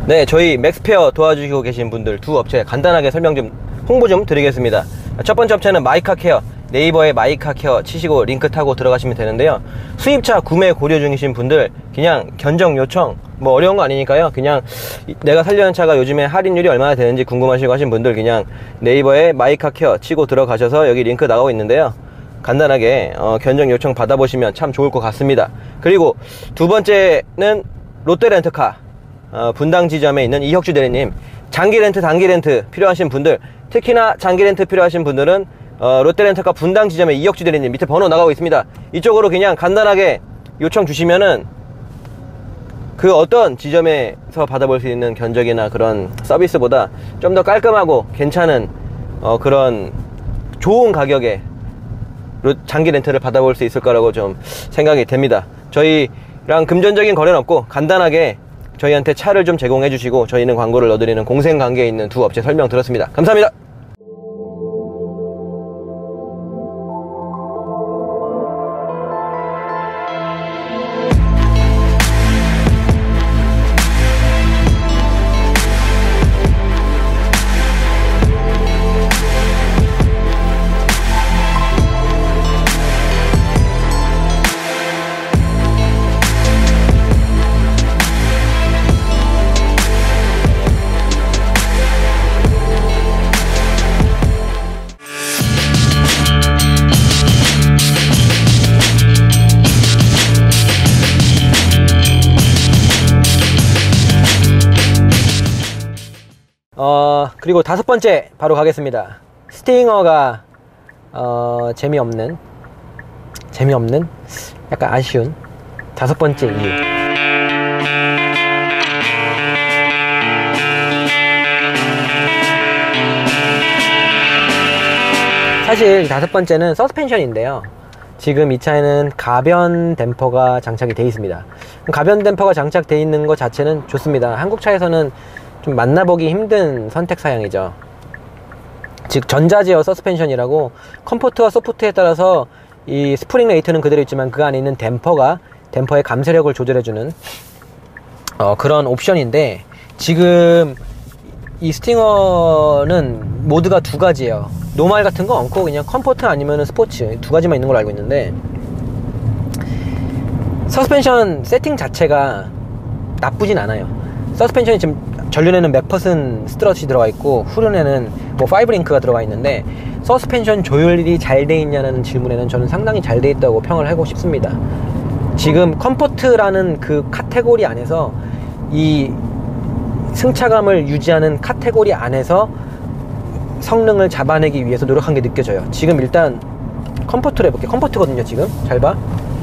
네, 저희 맥스페어 도와주시고 계신 분들 두 업체 간단하게 설명 좀 홍보 좀 드리겠습니다. 첫 번째 업체는 마이카케어, 네이버에 마이카케어 치시고 링크 타고 들어가시면 되는데요. 수입차 구매 고려 중이신 분들 그냥 견적 요청 뭐 어려운 거 아니니까요. 그냥 내가 살려는 차가 요즘에 할인율이 얼마나 되는지 궁금하시고 하신 분들 그냥 네이버에 마이카케어 치고 들어가셔서 여기 링크 나가고 있는데요. 간단하게 견적 요청 받아보시면 참 좋을 것 같습니다. 그리고 두 번째는 롯데렌터카 분당 지점에 있는 이혁주 대리님, 장기 렌트 단기 렌트 필요하신 분들, 특히나 장기 렌트 필요하신 분들은 롯데렌터카 분당 지점에 이혁주 대리님 밑에 번호 나가고 있습니다. 이쪽으로 그냥 간단하게 요청 주시면은 그 어떤 지점에서 받아볼 수 있는 견적이나 그런 서비스보다 좀 더 깔끔하고 괜찮은 그런 좋은 가격에 장기 렌트를 받아볼 수 있을 거라고 좀 생각이 됩니다. 저희랑 금전적인 거래는 없고 간단하게 저희한테 차를 좀 제공해 주시고 저희는 광고를 넣어드리는 공생관계에 있는 두 업체 설명 들었습니다. 감사합니다. 그리고 다섯 번째 바로 가겠습니다. 스팅어가 재미없는 약간 아쉬운 다섯 번째 이유. 사실 다섯 번째는 서스펜션인데요. 지금 이 차에는 가변 댐퍼가 장착이 되어 있습니다. 가변 댐퍼가 장착되어 있는 것 자체는 좋습니다. 한국 차에서는 좀 만나보기 힘든 선택 사양이죠. 즉 전자 제어 서스펜션이라고 컴포트와 소프트에 따라서 이 스프링 레이트는 그대로 있지만 그 안에 있는 댐퍼의 감쇄력을 조절해주는 그런 옵션인데, 지금 이 스팅어는 모드가 두 가지예요. 노멀 같은 거 없고 그냥 컴포트 아니면 스포츠 두 가지만 있는 걸로 알고 있는데, 서스펜션 세팅 자체가 나쁘진 않아요. 서스펜션이 지금 전륜에는 맥퍼슨 스트럿이 들어가 있고 후륜에는 뭐 5링크가 들어가 있는데, 서스펜션 조율이 잘 돼 있냐는 질문에는 저는 상당히 잘 돼 있다고 평을 하고 싶습니다. 지금 컴포트라는 그 카테고리 안에서, 이 승차감을 유지하는 카테고리 안에서 성능을 잡아내기 위해서 노력한 게 느껴져요. 지금 일단 컴포트로 해볼게요. 컴포트거든요. 지금 잘 봐.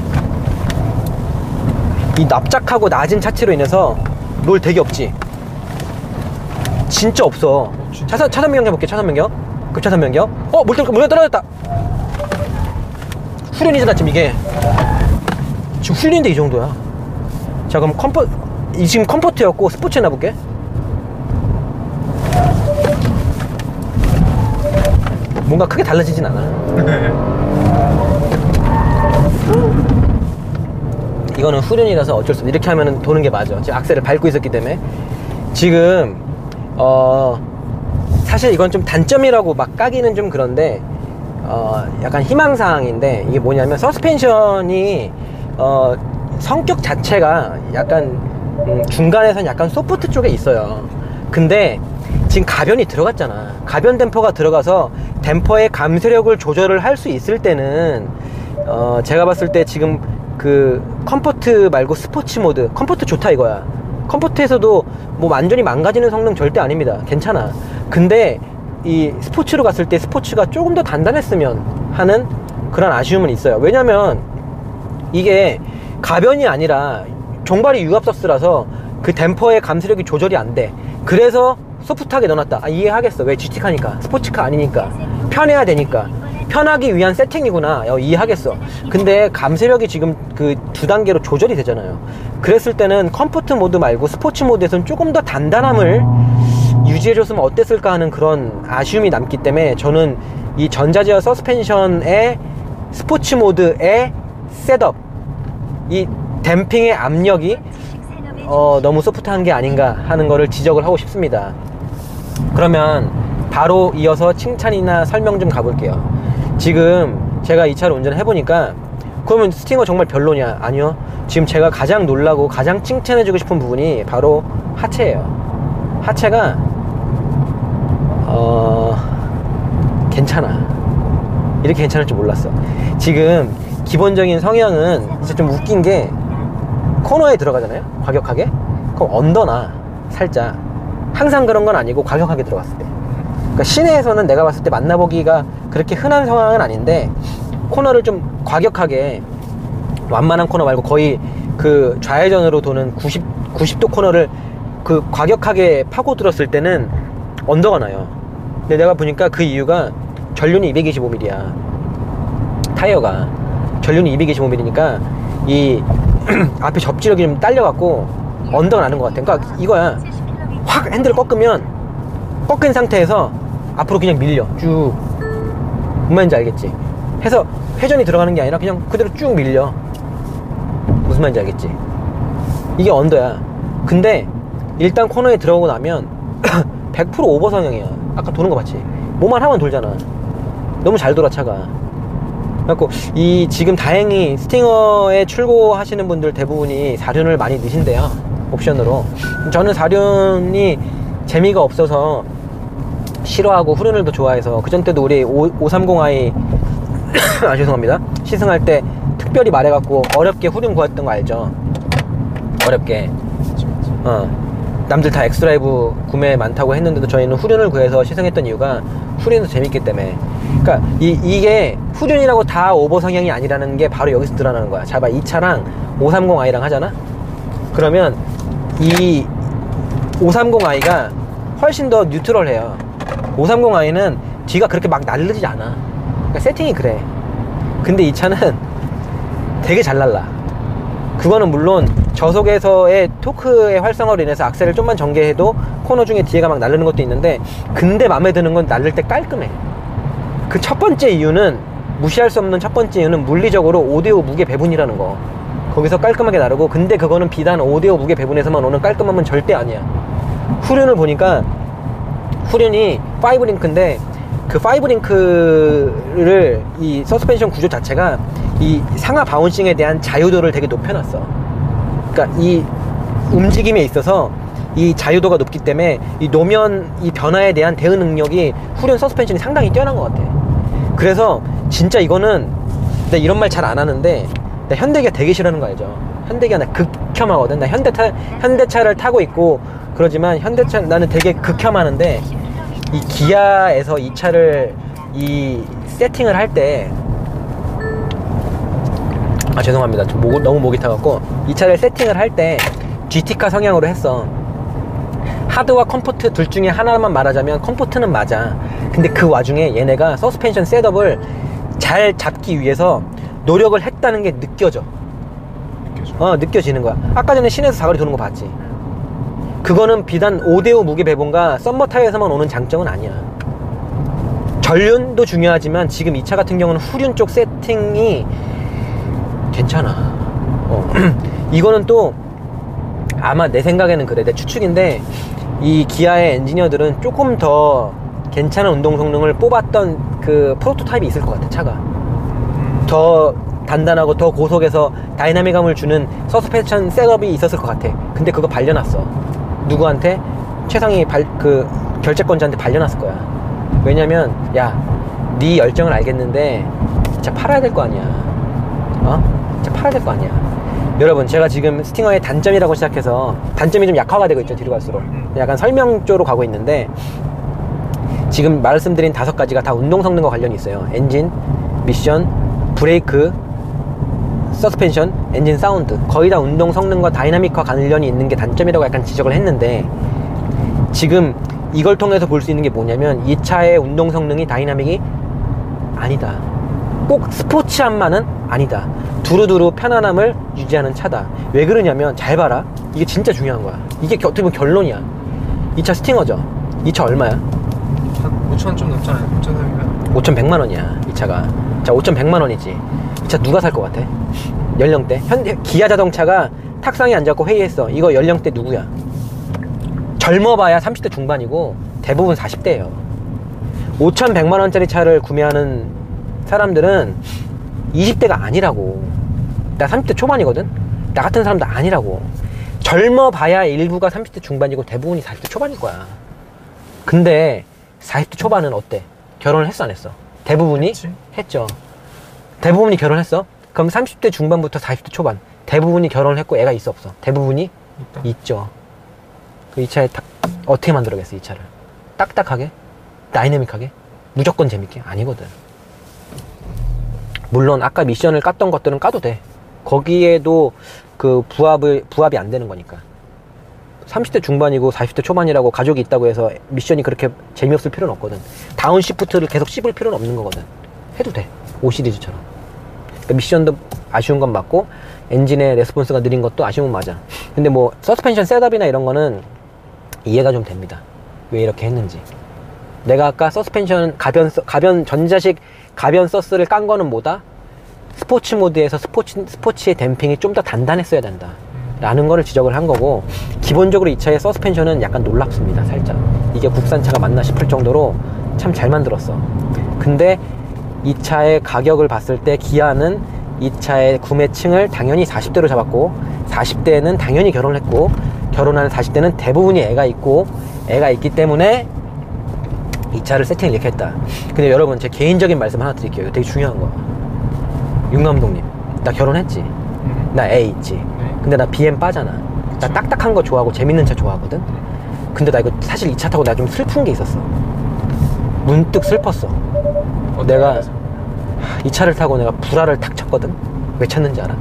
이 납작하고 낮은 차체로 인해서 놀 되게 없지. 진짜 없어. 차선 변경 해볼게. 차선 변경. 급차선 변경. 물에 떨어졌다. 후륜이잖아 지금 이게. 지금 후륜인데 이 정도야. 자 그럼 지금 컴포트였고 스포츠 해놔볼게. 뭔가 크게 달라지진 않아. 이거는 후륜이라서 어쩔 수 없어. 이렇게 하면 도는 게 맞아. 지금 악셀을 밟고 있었기 때문에. 지금 사실 이건 좀 단점이라고 막 까기는 좀 그런데 약간 희망사항인데, 이게 뭐냐면 서스펜션이 성격 자체가 약간 중간에선 약간 소프트 쪽에 있어요. 근데 지금 가변이 들어갔잖아. 가변 댐퍼가 들어가서 댐퍼의 감쇄력을 조절을 할 수 있을 때는 제가 봤을 때 지금 그 컴포트 말고 스포츠 모드, 컴포트 좋다 이거야. 컴포트에서도 뭐 완전히 망가지는 성능 절대 아닙니다. 괜찮아. 근데 이 스포츠로 갔을 때 스포츠가 조금 더 단단했으면 하는 그런 아쉬움은 있어요. 왜냐면 이게 가변이 아니라 종발이 유압서스라서 그 댐퍼의 감쇄력이 조절이 안 돼. 그래서 소프트하게 넣어놨다. 이해하겠어. 왜? GT카니까. 스포츠카 아니니까. 편해야 되니까. 편하기 위한 세팅이구나. 이해하겠어. 근데 감쇄력이 지금 그 두 단계로 조절이 되잖아요. 그랬을 때는 컴포트 모드 말고 스포츠 모드에서는 조금 더 단단함을 유지해줬으면 어땠을까 하는 그런 아쉬움이 남기 때문에, 저는 이 전자제어 서스펜션의 스포츠 모드의 셋업, 이 댐핑의 압력이 너무 소프트한 게 아닌가 하는 거를 지적을 하고 싶습니다. 그러면 바로 이어서 칭찬이나 설명 좀 가볼게요. 지금 제가 이 차를 운전을 해보니까, 그러면 스팅어 정말 별로냐? 아니요. 지금 제가 가장 놀라고 가장 칭찬해주고 싶은 부분이 바로 하체예요. 하체가 괜찮아. 이렇게 괜찮을 줄 몰랐어. 지금 기본적인 성향은 진짜 좀 웃긴 게, 코너에 들어가잖아요, 과격하게. 그럼 언더나 살짝, 항상 그런 건 아니고 과격하게 들어갔을 때, 그러니까 시내에서는 내가 봤을 때 만나보기가 그렇게 흔한 상황은 아닌데, 코너를 좀 과격하게, 완만한 코너 말고 거의 그 좌회전으로 도는 90도 코너를 그 과격하게 파고들었을 때는 언더가 나요. 근데 내가 보니까 그 이유가 전륜이 225mm야. 타이어가 전륜이 225mm니까 이 앞에 접지력이 좀 딸려갖고 언더가 나는 것 같아. 그러니까 이거야, 확 핸들을 꺾인 상태에서 앞으로 그냥 밀려 쭉. 무슨 말인지 알겠지? 해서 회전이 들어가는 게 아니라 그냥 그대로 쭉 밀려. 무슨 말인지 알겠지? 이게 언더야. 근데 일단 코너에 들어오고 나면 100% 오버 성향이야. 아까 도는 거 봤지? 뭐만 하면 돌잖아. 너무 잘 돌아, 차가. 그래갖고 지금 다행히 스팅어에 출고하시는 분들 대부분이 4륜을 많이 넣으신대요, 옵션으로. 저는 4륜이 재미가 없어서 싫어하고 후륜을 더 좋아해서, 그전 때도 우리 530i 아, 죄송합니다, 시승할 때 특별히 말해갖고 어렵게 후륜 구했던 거 알죠? 어렵게. 남들 다 엑스드라이브 구매 많다고 했는데도 저희는 후륜을 구해서 시승했던 이유가 후륜도 재밌기 때문에. 그러니까 이게 후륜이라고 다 오버 성향이 아니라는 게 바로 여기서 드러나는 거야. 자 봐, 이 차랑 530i랑 하잖아? 그러면 이 530i가 훨씬 더 뉴트럴해요. 530i는 뒤가 그렇게 막 날르지 않아. 그러니까 세팅이 그래. 근데 이 차는 되게 잘 날라. 그거는 물론 저속에서의 토크의 활성화로 인해서 악셀을 좀만 전개해도 코너 중에 뒤에가 막 날르는 것도 있는데, 근데 마음에 드는 건 날릴 때 깔끔해. 그 첫 번째 이유는, 무시할 수 없는 첫 번째 이유는 물리적으로 5대5 무게 배분이라는 거. 거기서 깔끔하게 나르고, 근데 그거는 비단 5대5 무게 배분에서만 오는 깔끔함은 절대 아니야. 후륜을 보니까, 후륜이 5링크인데 그 5링크를 이 서스펜션 구조 자체가 이 상하 바운싱에 대한 자유도를 되게 높여놨어. 그러니까 이 움직임에 있어서 이 자유도가 높기 때문에 이 노면 이 변화에 대한 대응 능력이 후륜 서스펜션이 상당히 뛰어난 것 같아. 그래서 진짜 이거는, 나 이런 말 잘 안 하는데 나 현대기아 되게 싫어하는 거 알죠? 현대기아 나 극혐하거든. 나 현대차를 타고 있고 그러지만 현대차 나는 되게 극혐하는데, 이 기아에서 이 차를 이 세팅을 할 때, 아 죄송합니다, 너무 목이 타갖고, 이 차를 세팅을 할 때 GT카 성향으로 했어. 하드와 컴포트 둘 중에 하나만 말하자면 컴포트는 맞아. 근데 그 와중에 얘네가 서스펜션 셋업을 잘 잡기 위해서 노력을 했다는 게 느껴져. 느껴지는 거야. 아까 전에 시내에서 사거리 도는 거 봤지? 그거는 비단 5대5 무게 배분과 썸머 타이어에서만 오는 장점은 아니야. 전륜도 중요하지만 지금 이 차 같은 경우는 후륜 쪽 세팅이 괜찮아. 이거는 또 아마 내 생각에는 그래, 내 추측인데, 이 기아의 엔지니어들은 조금 더 괜찮은 운동 성능을 뽑았던 그 프로토타입이 있을 것 같아. 차가 더 단단하고 더 고속에서 다이나믹함을 주는 서스펜션 셋업이 있었을 것 같아. 근데 그거 발려놨어. 누구한테? 최상위 그 결재권자한테 발려놨을 거야. 왜냐면 야, 네 열정을 알겠는데 진짜 팔아야 될 거 아니야. 진짜 팔아야 될 거 아니야. 여러분, 제가 지금 스팅어의 단점이라고 시작해서 단점이 좀 약화가 되고 있죠, 뒤로 갈수록. 약간 설명 쪽으로 가고 있는데, 지금 말씀드린 5가지가 다 운동 성능과 관련이 있어요. 엔진, 미션, 브레이크, 서스펜션, 엔진 사운드, 거의 다 운동 성능과 다이나믹과 관련이 있는 게 단점이라고 약간 지적을 했는데, 지금 이걸 통해서 볼 수 있는 게 뭐냐면, 이 차의 운동 성능이 다이나믹이 아니다. 꼭 스포츠함만은 아니다. 두루두루 편안함을 유지하는 차다. 왜 그러냐면, 잘 봐라, 이게 진짜 중요한 거야. 이게 어떻게 보면 결론이야. 이 차 스팅어죠? 이 차 얼마야? 한 5,000원 좀 넘잖아요. 5,300만 5,100만원이야 이 차가. 자, 5,100만원이지 이 차 누가 살 것 같아? 연령대 기아 자동차가 탁상에 앉아갖고 회의했어. 이거 연령대 누구야? 젊어봐야 30대 중반이고 대부분 40대예요. 5,100만원짜리 차를 구매하는 사람들은 20대가 아니라고. 나 30대 초반이거든? 나 같은 사람도 아니라고. 젊어봐야 일부가 30대 중반이고 대부분이 40대 초반일 거야. 근데 40대 초반은 어때? 결혼을 했어 안 했어? 대부분이 했지. 했죠. 대부분이 결혼했어? 그럼 30대 중반부터 40대 초반 대부분이 결혼을 했고 애가 있어 없어? 대부분이 있다. 있죠. 그 이 차에 어떻게 만들어겠어 이 차를? 딱딱하게? 다이내믹하게? 무조건 재밌게? 아니거든. 물론 아까 미션을 깠던 것들은 까도 돼. 거기에도 그 부합이 안 되는 거니까. 30대 중반이고 40대 초반이라고 가족이 있다고 해서 미션이 그렇게 재미없을 필요는 없거든. 다운시프트를 계속 씹을 필요는 없는 거거든. 해도 돼. 5 시리즈처럼. 그러니까 미션도 아쉬운 건 맞고 엔진의 레스폰스가 느린 것도 아쉬운 건 맞아. 근데 뭐 서스펜션 셋업이나 이런 거는 이해가 좀 됩니다. 왜 이렇게 했는지. 내가 아까 서스펜션 전자식 가변 서스를 깐 거는 뭐다? 스포츠 모드에서 스포츠의 댐핑이 좀 더 단단했어야 된다 라는 거를 지적을 한 거고, 기본적으로 이 차의 서스펜션은 약간 놀랍습니다. 살짝 이게 국산차가 맞나 싶을 정도로 참 잘 만들었어. 근데 이 차의 가격을 봤을 때 기아는 이 차의 구매층을 당연히 40대로 잡았고, 40대는 당연히 결혼을 했고, 결혼하는 40대는 대부분이 애가 있기 때문에 이 차를 세팅을 이렇게 했다. 근데 여러분, 제 개인적인 말씀 하나 드릴게요. 이거 되게 중요한 거야. 윤 감독님, 나 결혼했지? 나 애 있지? 네. 근데 나 BM 빠잖아. 나 딱딱한 거 좋아하고 재밌는 차 좋아하거든? 근데 나 이거 사실 이 차 타고 나 좀 슬픈 게 있었어. 문득 슬펐어. 내가 이 차를 타고 내가 불화를 탁 쳤거든? 왜 쳤는지 알아?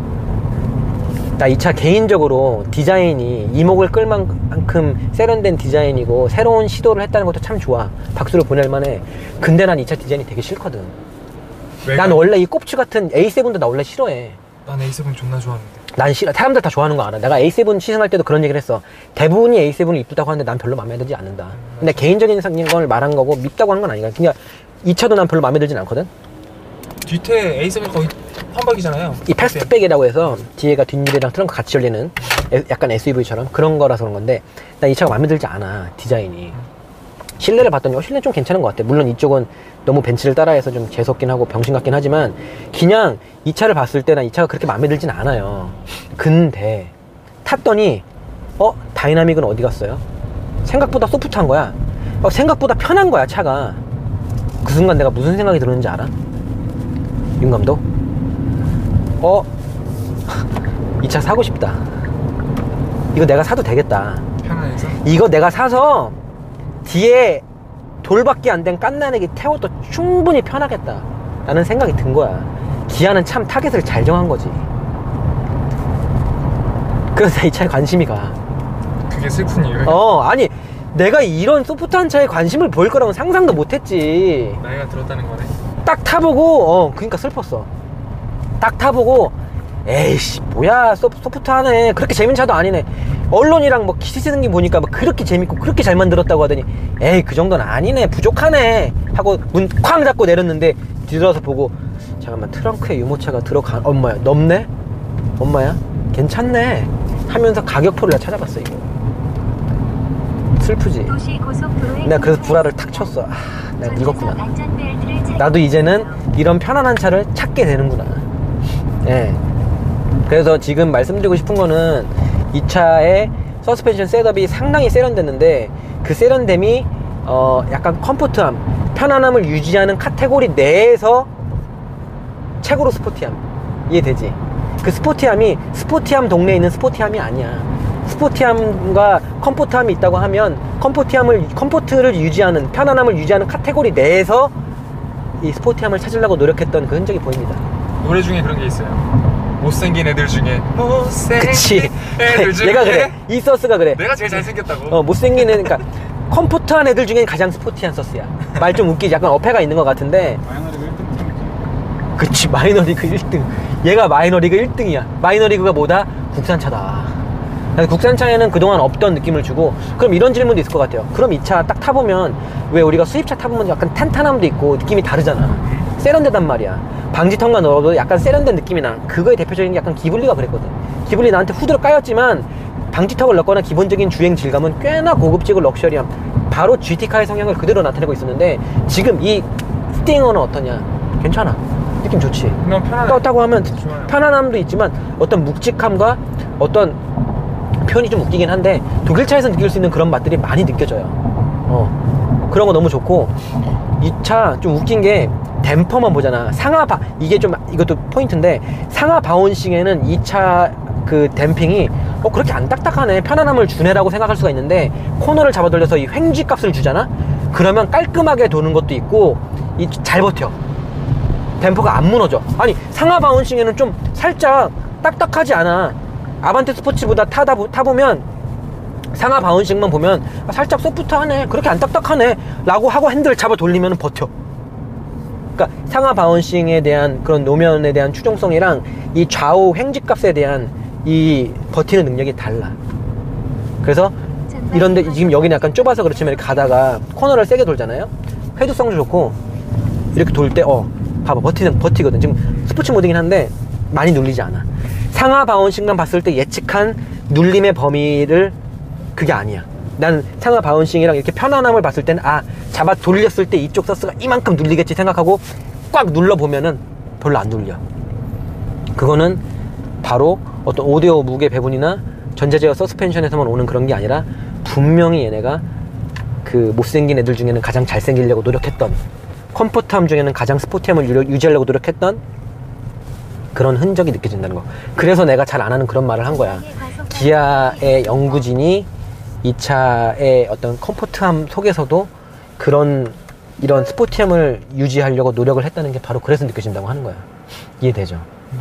나 이 차 개인적으로 디자인이 이목을 끌 만큼 세련된 디자인이고 새로운 시도를 했다는 것도 참 좋아. 박수를 보낼 만해. 근데 난 이 차 디자인이 되게 싫거든. 난 원래 이 꼽추 같은 A7도 나 원래 싫어해. 난 A7 존나 좋아하는데. 난 싫어. 사람들 다 좋아하는 거 알아. 내가 A7 시승할 때도 그런 얘기를 했어. 대부분이 A7이 이쁘다고 하는데 난 별로 마음에 들지 않는다. 근데 개인적인 걸 말한 거고 밉다고 하는 건 아니야. 그냥 이 차도 난 별로 마음에 들진 않거든. 뒤태 A7 거의 환박이잖아요. 이 패스트백이라고 해서 뒤에가 뒷유리랑 트렁크 같이 열리는 약간 SUV처럼 그런 거라서 그런 건데, 난 이 차가 마음에 들지 않아. 디자인이. 실내를 봤더니 실내는 좀 괜찮은 것 같아. 물론 이쪽은 너무 벤츠를 따라해서 좀 재수없긴 하고 병신 같긴 하지만 그냥 이 차를 봤을 때 난 이 차가 그렇게 마음에 들진 않아요. 근데 탔더니 다이나믹은 어디 갔어요? 생각보다 소프트한 거야. 생각보다 편한 거야 차가. 그 순간 내가 무슨 생각이 들었는지 알아? 윤 감독? 이 차 사고 싶다. 이거 내가 사도 되겠다. 편안해서? 이거 내가 사서 뒤에 돌밖에 안 된 깐난애기 태워도 충분히 편하겠다 라는 생각이 든 거야. 기아는 참 타겟을 잘 정한 거지. 그래서 이 차에 관심이 가. 그게 슬픈 이유예요? 아니 내가 이런 소프트한 차에 관심을 보일 거라고는 상상도 못했지. 나이가 들었다는 거네. 딱 타보고 그러니까 슬펐어. 딱 타보고 에이씨 뭐야 소프트하네. 그렇게 재밌는 차도 아니네. 언론이랑 뭐 기시 생긴 보니까 막 그렇게 재밌고 그렇게 잘 만들었다고 하더니 에이 그 정도는 아니네, 부족하네 하고 문 쾅 잡고 내렸는데 뒤돌아서 보고 잠깐만 트렁크에 유모차가 들어가, 엄마야 넘네? 엄마야 괜찮네 하면서 가격표를 내가 찾아봤어. 이거 슬프지. 내가 그래서 불화를 탁 쳤어. 내가 늙었구나. 나도 이제는 이런 편안한 차를 찾게 되는구나. 예. 그래서 지금 말씀드리고 싶은 거는 이 차의 서스펜션 셋업이 상당히 세련됐는데 그 세련됨이 약간 컴포트함, 편안함을 유지하는 카테고리 내에서 최고로 스포티함. 이해되지? 그 스포티함이 스포티함 동네에 있는 스포티함이 아니야. 스포티함과 컴포트함이 있다고 하면 컴포트를 유지하는, 편안함을 유지하는 카테고리 내에서 이 스포티함을 찾으려고 노력했던 그 흔적이 보입니다. 노래 중에 그런 게 있어요. 못생긴 애들 중에 그치. 애들 중에 얘가 그래. 이 서스가 그래. 내가 제일 잘생겼다고. 못생긴 애, 그러니까 컴포트한 애들 중에 가장 스포티한 서스야. 말 좀 웃기지. 약간 어폐가 있는 것 같은데. 마이너리그 1등. 그치, 마이너리그 1등. 얘가 마이너리그 1등이야. 마이너리그가 뭐다? 국산차다. 국산차에는 그동안 없던 느낌을 주고. 그럼 이런 질문도 있을 것 같아요. 그럼 이 차 딱 타보면 왜 우리가 수입차 타보면 약간 탄탄함도 있고 느낌이 다르잖아. 세련되단 말이야. 방지턱만 넣어도 약간 세련된 느낌이 나. 그거의 대표적인 게 약간 기블리가 그랬거든. 기블리 나한테 후드로 까였지만 방지턱을 넣거나 기본적인 주행 질감은 꽤나 고급지고 럭셔리함. 바로 GT카의 성향을 그대로 나타내고 있었는데 지금 이 스팅어는 어떠냐? 괜찮아. 느낌 좋지. 그냥 편안해. 떴다고 하면 좋아요. 편안함도 있지만 어떤 묵직함과 어떤 표현이 좀 웃기긴 한데 독일차에서 느낄 수 있는 그런 맛들이 많이 느껴져요. 그런 거 너무 좋고, 이 차 좀 웃긴 게 댐퍼만 보잖아. 이게 좀 이것도 포인트인데, 상하 바운싱에는 이 차 그 댐핑이 그렇게 안 딱딱하네, 편안함을 주네라고 생각할 수가 있는데, 코너를 잡아 돌려서 이 횡지 값을 주잖아. 그러면 깔끔하게 도는 것도 있고 잘 버텨. 댐퍼가 안 무너져. 아니, 상하 바운싱에는 좀 살짝 딱딱하지 않아. 아반떼 스포츠보다 타보면 상하 바운싱만 보면 살짝 소프트하네, 그렇게 안 딱딱하네 라고 하고 핸들을 잡아 돌리면 버텨. 그러니까 상하 바운싱에 대한 그런 노면에 대한 추종성이랑 이 좌우 횡지값에 대한 이 버티는 능력이 달라. 그래서 이런데 지금 여기는 약간 좁아서 그렇지만 이렇게 가다가 코너를 세게 돌잖아요. 회두성도 좋고 이렇게 돌 때 봐봐, 버티거든. 지금 스포츠 모드긴 한데 많이 눌리지 않아. 상하 바운싱만 봤을 때 예측한 눌림의 범위를 그게 아니야. 난 상하 바운싱이랑 이렇게 편안함을 봤을 때는 잡아 돌렸을 때 이쪽 서스가 이만큼 눌리겠지 생각하고 꽉 눌러보면은 별로 안 눌려. 그거는 바로 어떤 오디오 무게 배분이나 전자제어 서스펜션에서만 오는 그런 게 아니라 분명히 얘네가 그 못생긴 애들 중에는 가장 잘생기려고 노력했던, 컴포트함 중에는 가장 스포티함을 유지하려고 노력했던 그런 흔적이 느껴진다는 거. 그래서 내가 잘 안 하는 그런 말을 한 거야. 기아의 영구진이 이 차의 어떤 컴포트함 속에서도 이런 스포티함을 유지하려고 노력을 했다는 게 바로 그래서 느껴진다고 하는 거야. 이해되죠?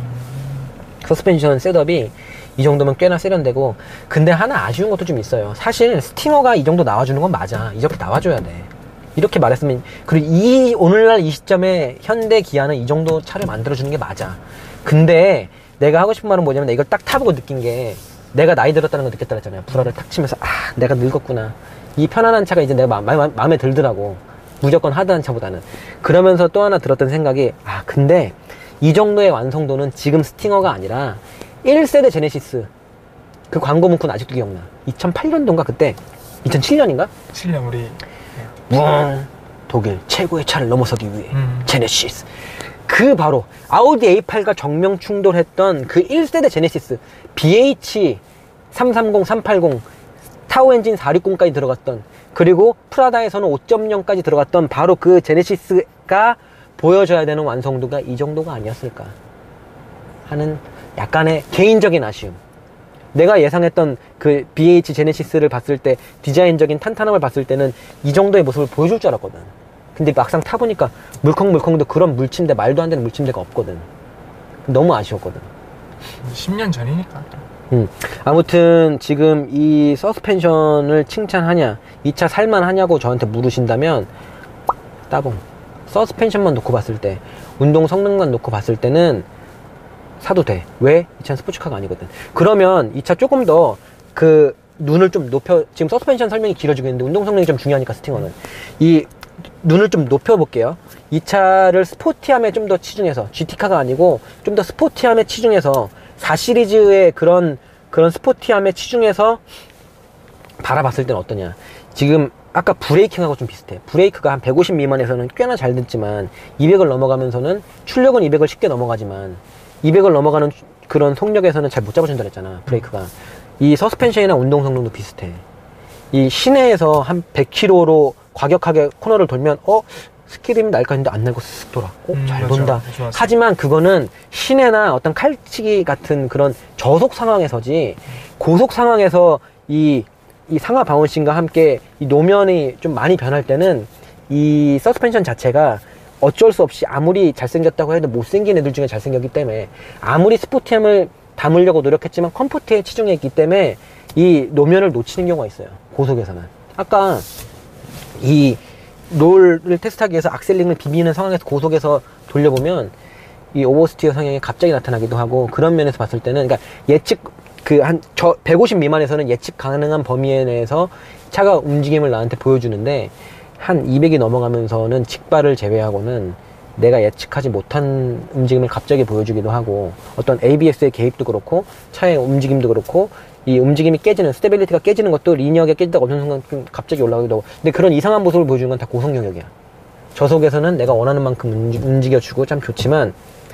서스펜션 셋업이 이 정도면 꽤나 세련되고, 근데 하나 아쉬운 것도 좀 있어요. 사실 스팅어가 이 정도 나와주는 건 맞아. 이렇게 나와줘야 돼. 이렇게 말했으면, 그리고 오늘날 이 시점에 현대 기아는 이 정도 차를 만들어주는 게 맞아. 근데 내가 하고 싶은 말은 뭐냐면, 이걸 딱 타보고 느낀 게, 내가 나이 들었다는 걸 느꼈다 그랬잖아요. 불화를 탁 치면서 내가 늙었구나. 이 편안한 차가 이제 내가 마음에 들더라고. 무조건 하드한 차보다는. 그러면서 또 하나 들었던 생각이, 근데 이 정도의 완성도는 지금 스팅어가 아니라 1세대 제네시스 그 광고 문구는 아직도 기억나. 2008년도인가 그때, 2007년인가? 7년 우리 독일 최고의 차를 넘어서기 위해 제네시스. 그 바로 아우디 A8과 정면 충돌했던 그 1세대 제네시스, BH 330, 380, 타오 엔진 460까지 들어갔던, 그리고 프라다에서는 5.0까지 들어갔던 바로 그 제네시스가 보여줘야 되는 완성도가 이 정도가 아니었을까 하는 약간의 개인적인 아쉬움. 내가 예상했던 그 BH 제네시스를 봤을 때, 디자인적인 탄탄함을 봤을 때는 이 정도의 모습을 보여줄 줄 알았거든. 근데 막상 타보니까 물컹물컹도 그런 물침대, 말도 안 되는 물침대가 없거든. 너무 아쉬웠거든. 10년 전이니까. 아무튼 지금 이 서스펜션을 칭찬하냐, 이 차 살만하냐고 저한테 물으신다면, 따봉. 서스펜션만 놓고 봤을 때, 운동 성능만 놓고 봤을 때는 사도 돼. 왜? 이 차는 스포츠카가 아니거든. 그러면 이 차 조금 더 그 눈을 좀 지금 서스펜션 설명이 길어지고 있는데 운동 성능이 좀 중요하니까 스팅어는 이 눈을 좀 높여볼게요. 이 차를 스포티함에 좀 더 치중해서, GT카가 아니고 좀 더 스포티함에 치중해서, 4시리즈의 그런 스포티함에 치중해서 바라봤을 때는 어떠냐. 지금 아까 브레이킹하고 좀 비슷해. 브레이크가 한 150 미만에서는 꽤나 잘 듣지만 200을 넘어가면서는, 출력은 200을 쉽게 넘어가지만 200을 넘어가는 그런 속력에서는 잘 못 잡아준다 그랬잖아, 브레이크가. 이 서스펜션이나 운동 성능도 비슷해. 이 시내에서 한 100km로 과격하게 코너를 돌면 스키림이 날까 했는데 안 날고 쓱 돌아. 잘 맞아. 돈다. 좋았어. 하지만 그거는 시내나 어떤 칼치기 같은 그런 저속 상황에서지, 고속 상황에서 이 상하 바운싱과 함께 이 노면이 좀 많이 변할 때는 이 서스펜션 자체가 어쩔 수 없이, 아무리 잘생겼다고 해도 못생긴 애들 중에 잘생겼기 때문에, 아무리 스포티함을 담으려고 노력했지만 컴포트에 치중했기 때문에 이 노면을 놓치는 경우가 있어요, 고속에서는. 아까 이 롤을 테스트하기 위해서 악셀링을 비비는 상황에서 고속에서 돌려보면 이 오버스티어 성향이 갑자기 나타나기도 하고, 그런 면에서 봤을 때는, 그러니까 예측 150 미만에서는 예측 가능한 범위에 내에서 차가 움직임을 나한테 보여주는데, 한 200이 넘어가면서는 직발을 제외하고는 내가 예측하지 못한 움직임을 갑자기 보여주기도 하고, 어떤 ABS의 개입도 그렇고 차의 움직임도 그렇고, 이 움직임이 깨지는, 스테빌리티가 깨지는 것도 리니어하게 깨지다가 어느 순간 좀 갑자기 올라가기도 하고. 근데 그런 이상한 모습을 보여주는 건 다 고속 영역이야. 저속에서는 내가 원하는 만큼 움직여주고 참 좋지만,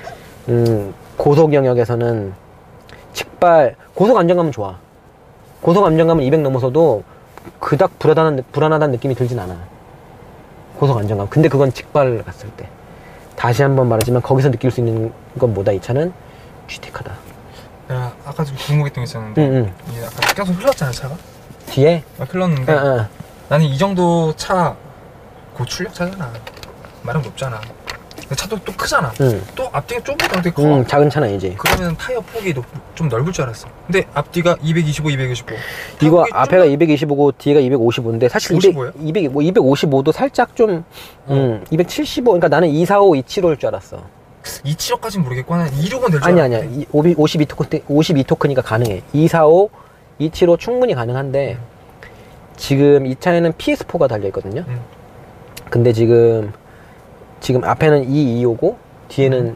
고속 영역에서는 직발, 고속 안정감은 좋아. 고속 안정감은 200 넘어서도 그닥 불안하다는 느낌이 들진 않아. 고속 안정감. 근데 그건 직발을 갔을 때. 다시 한번 말하지만 거기서 느낄 수 있는 건 뭐다? 이 차는 GT카다. 야, 아까 좀 궁금했던 게 있었는데 이게 아까 계속 흘렀잖아 차가. 뒤에? 흘렀는데 나는 이 정도 차 고출력 차잖아. 마력 높잖아. 근데 차도 또 크잖아. 또 앞뒤가 좁으니까 되게 커. 작은 차는 이제. 그러면 타이어 폭이 좀 넓을 줄 알았어. 근데 앞뒤가 225, 225. 이거 앞에가 225고 뒤에가 255인데 사실 255도 살짝 좀 275. 그러니까 나는 245, 275일 줄 알았어. 275까지는 모르겠고 한 265는 될 줄 알았는데. 아니야. 52토크니까 가능해. 245, 275 충분히 가능한데 지금 이 차에는 PS4가 달려있거든요. 근데 지금 앞에는 225고 뒤에는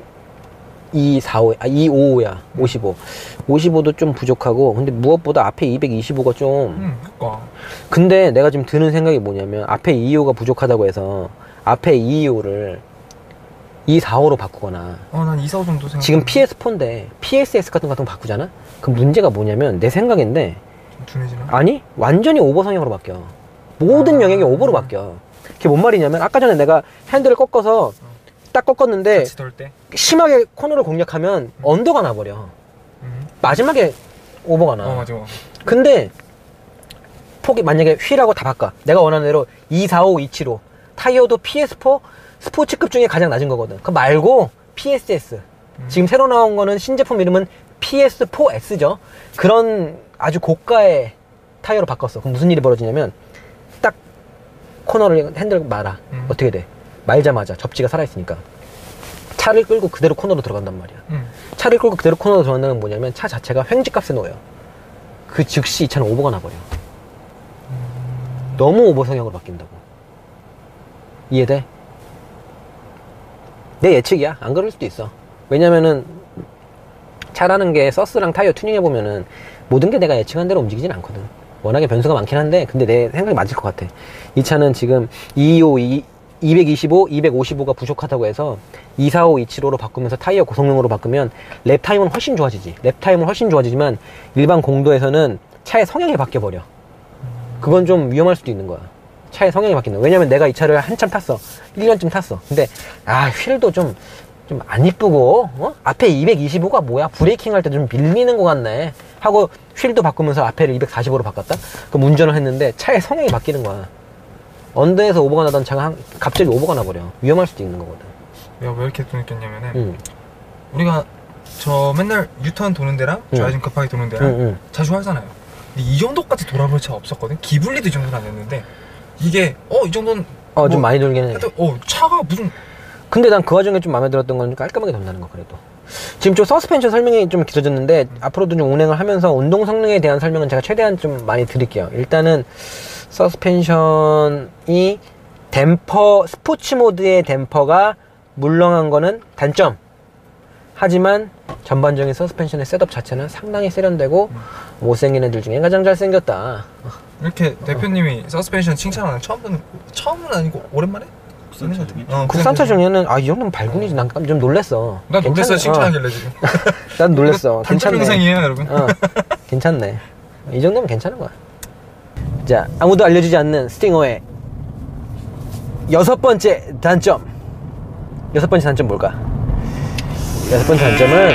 255야. 55. 55도 좀 부족하고, 근데 무엇보다 앞에 225가 좀 그러니까. 근데 내가 지금 드는 생각이 뭐냐면 앞에 225가 부족하다고 해서 앞에 225를 245로 바꾸거나 난 245 정도 생각. 지금 PS4인데 PSS 같은 거 바꾸잖아? 그럼 문제가 뭐냐면 내 생각인데 좀 둔해지나? 아니 완전히 오버 성향으로 바뀌어. 모든 영역이 오버로 바뀌어. 그게 뭔 말이냐면 아까 전에 내가 핸들을 꺾어서 딱 꺾었는데 같이 돌 때? 심하게 코너를 공략하면 언더가 나버려. 마지막에 오버가 나. 맞아. 근데 폭이 만약에 휠하고 다 바꿔. 내가 원하는 대로 245, 275 타이어도 PS4 스포츠급 중에 가장 낮은 거거든. 그거 말고 PSS 지금 새로 나온 거는 신제품 이름은 PS4S죠. 그런 아주 고가의 타이어로 바꿨어. 그럼 무슨 일이 벌어지냐면 딱 코너를 핸들 말아. 어떻게 돼? 말자마자 접지가 살아있으니까 차를 끌고 그대로 코너로 들어간단 말이야. 차를 끌고 그대로 코너로 들어간다는 건 뭐냐면 차 자체가 횡직값에 놓여요. 그 즉시 이 차는 오버가 나버려. 너무 오버 성향으로 바뀐다고. 이해돼? 내 예측이야. 안 그럴 수도 있어. 왜냐면은 차라는 게 서스랑 타이어 튜닝해보면은 모든 게 내가 예측한 대로 움직이진 않거든. 워낙에 변수가 많긴 한데 근데 내 생각이 맞을 것 같아. 이 차는 지금 225, 255가 부족하다고 해서 245, 275로 바꾸면서 타이어 고성능으로 바꾸면 랩 타임은 훨씬 좋아지지. 랩 타임은 훨씬 좋아지지만 일반 공도에서는 차의 성향이 바뀌어버려. 그건 좀 위험할 수도 있는 거야. 차의 성향이 바뀐다. 왜냐면 내가 이 차를 한참 탔어. 1년쯤 탔어. 근데 휠도 좀 안 이쁘고 앞에 225가 뭐야? 브레이킹 할 때 좀 밀리는 것 같네 하고 휠도 바꾸면서 앞에를 245로 바꿨다? 그럼 운전을 했는데 차의 성향이 바뀌는 거야. 언더에서 오버가 나던 차가 갑자기 오버가 나버려. 위험할 수도 있는 거거든. 내가 왜 이렇게 또 느꼈냐면은 우리가 저 맨날 유턴 도는 데랑 좌회전 급하게 도는 데랑 자주 하잖아요. 근데 이 정도까지 돌아볼 차가 없었거든. 기블리도 이 정도는 안 됐는데 이게 이 정도는 좀 많이 돌긴 해. 차가 무슨. 근데 난 그 와중에 좀 마음에 들었던 건 깔끔하게 돈다는 거. 그래도 지금 좀 서스펜션 설명이 좀 길어졌는데 앞으로도 좀 운행을 하면서 운동 성능에 대한 설명은 제가 최대한 좀 많이 드릴게요. 일단은 서스펜션이 댐퍼, 스포츠 모드의 댐퍼가 물렁한 거는 단점. 하지만 전반적인 서스펜션의 셋업 자체는 상당히 세련되고 못생긴 애들 중에 가장 잘생겼다. 이렇게 대표님이 서스펜션 칭찬하는 처음은 아니고 오랜만에? 국산차 중에는 이 정도면 발군이지. 난 좀 놀랬어. 난 놀랬어요. 칭찬하길래 지금. 난 놀랬어. 단점 영상이에요 여러분. 괜찮네. 이 정도면 괜찮은 거야. 자, 아무도 알려주지 않는 스팅어의 6번째 단점. 6번째 단점 뭘까? 6번째 단점은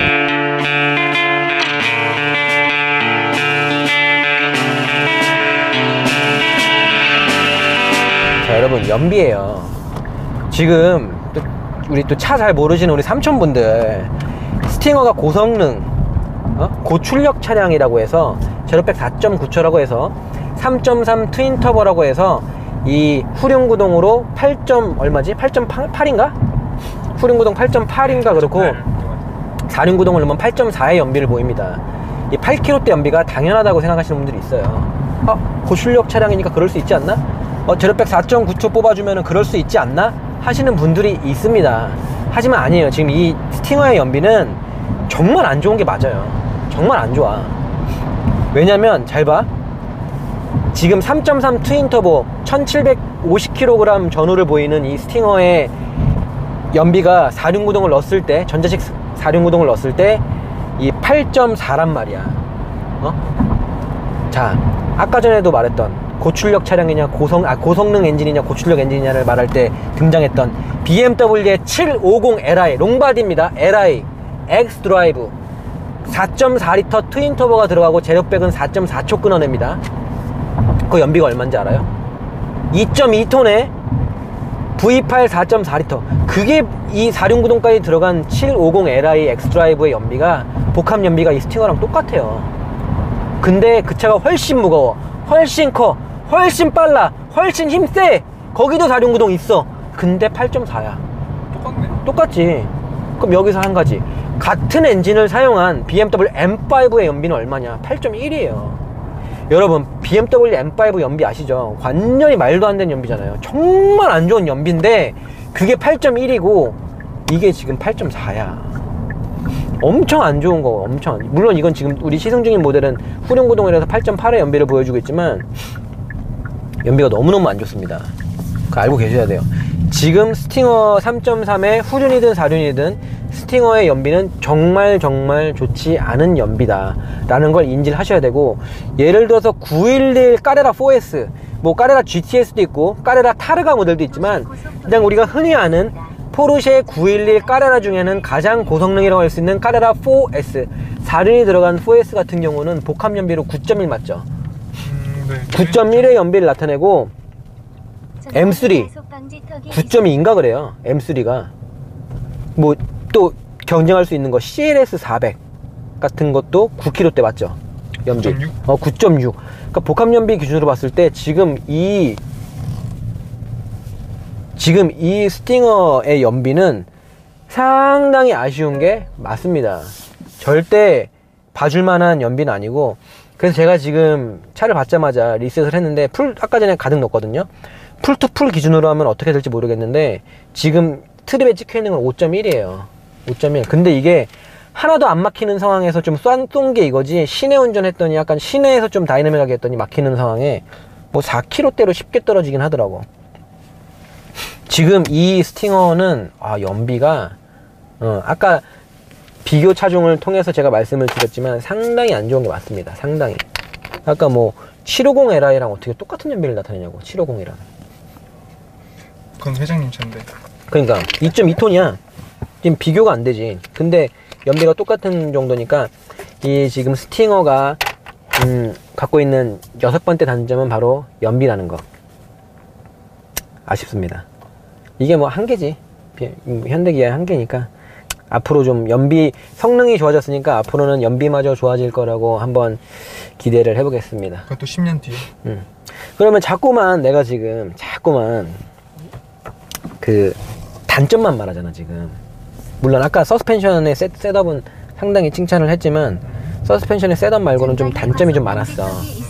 자, 여러분 연비예요. 지금 우리 또 차 잘 모르시는 우리 삼촌분들, 스팅어가 고성능 고출력 차량이라고 해서 제로백 4.9초라고 해서 3.3 트윈터보라고 해서 이 후륜구동으로 8.8인가? 후륜구동 8.8인가 그렇고 4륜구동을 넣으면 8.4의 연비를 보입니다. 이 8km대 연비가 당연하다고 생각하시는 분들이 있어요. 고출력 차량이니까 그럴 수 있지 않나? 제로백 4.9초 뽑아주면 그럴 수 있지 않나? 하시는 분들이 있습니다. 하지만 아니에요. 지금 이 스팅어의 연비는 정말 안 좋은 게 맞아요. 정말 안 좋아. 왜냐면 잘 봐. 지금 3.3 트윈터보 1750kg 전후를 보이는 이 스팅어의 연비가 4륜구동을 넣었을 때, 전자식 4륜구동을 넣었을 때 이 8.4란 말이야. 자, 아까 전에도 말했던 고출력 차량이냐 고성능 엔진이냐 고출력 엔진이냐를 말할 때 등장했던 BMW의 750Li 롱바디입니다. Li X 드라이브 4.4L 트윈터보가 들어가고 제력백은 4.4초 끊어냅니다. 그 연비가 얼마인지 알아요? 2.2톤에 V8 4.4L. 그게 이 4륜구동까지 들어간 750Li X 드라이브의 연비가, 복합 연비가 이 스팅어랑 똑같아요. 근데 그 차가 훨씬 무거워, 훨씬 커, 훨씬 빨라, 훨씬 힘세. 거기도 4륜구동 있어. 근데 8.4야. 똑같네. 똑같지. 그럼 여기서 한 가지, 같은 엔진을 사용한 BMW M5의 연비는 얼마냐? 8.1이에요 여러분. BMW M5 연비 아시죠? 완전히 말도 안 되는 연비잖아요. 정말 안 좋은 연비인데 그게 8.1이고 이게 지금 8.4야 엄청 안 좋은 거. 엄청. 물론 이건 지금 우리 시승 중인 모델은 후륜구동이라서 8.8의 연비를 보여주고 있지만 연비가 너무너무 안 좋습니다. 그거 알고 계셔야 돼요. 지금 스팅어 3.3의 후륜이든 4륜이든 스팅어의 연비는 정말 좋지 않은 연비다 라는 걸 인지를 하셔야 되고, 예를 들어서 911 까레라 4S, 뭐 까레라 GTS도 있고 까레라 타르가 모델도 있지만, 그냥 우리가 흔히 아는 포르쉐 911 까레라 중에는 가장 고성능이라고 할 수 있는 까레라 4S 4륜이 들어간 4S 같은 경우는 복합 연비로 9.1 맞죠? 네. 9.1의 연비를 나타내고 M3 9.2인가 그래요. M3가 뭐 또 경쟁할 수 있는 거 CLS 400 같은 것도 9kg대 맞죠? 연비 9.6. 그러니까 복합 연비 기준으로 봤을 때 지금 이 스팅어의 연비는 상당히 아쉬운 게 맞습니다. 절대 봐줄 만한 연비는 아니고, 그래서 제가 지금 차를 받자마자 리셋을 했는데 아까 전에 가득 넣었거든요. 풀 투 풀 기준으로 하면 어떻게 될지 모르겠는데 지금 트립에 찍혀있는 건 5.1이에요 5.1. 근데 이게 하나도 안 막히는 상황에서 좀 쏜 게 이거지, 시내 운전했더니 약간 시내에서 좀 다이내믹하게 했더니 막히는 상황에 뭐 4km대로 쉽게 떨어지긴 하더라고. 지금 이 스팅어는 연비가 아까 비교 차종을 통해서 제가 말씀을 드렸지만 상당히 안 좋은 게 맞습니다. 상당히. 아까 뭐 750Li랑 어떻게 똑같은 연비를 나타내냐고. 750이랑. 그건 회장님 차인데. 그러니까 2.2톤이야 지금 비교가 안 되지. 근데 연비가 똑같은 정도니까 이 지금 스팅어가 갖고 있는 6번째 단점은 바로 연비라는 거. 아쉽습니다. 이게 뭐 한계지. 현대기아의 한계니까 앞으로 좀 연비 성능이 좋아졌으니까 앞으로는 연비마저 좋아질 거라고 한번 기대를 해보겠습니다. 그것도 10년 뒤에. 그러면 자꾸만 내가 지금 그 단점만 말하잖아 지금. 물론 아까 서스펜션의 셋업은 상당히 칭찬을 했지만 서스펜션의 셋업 말고는 좀 단점이 좀 많았어.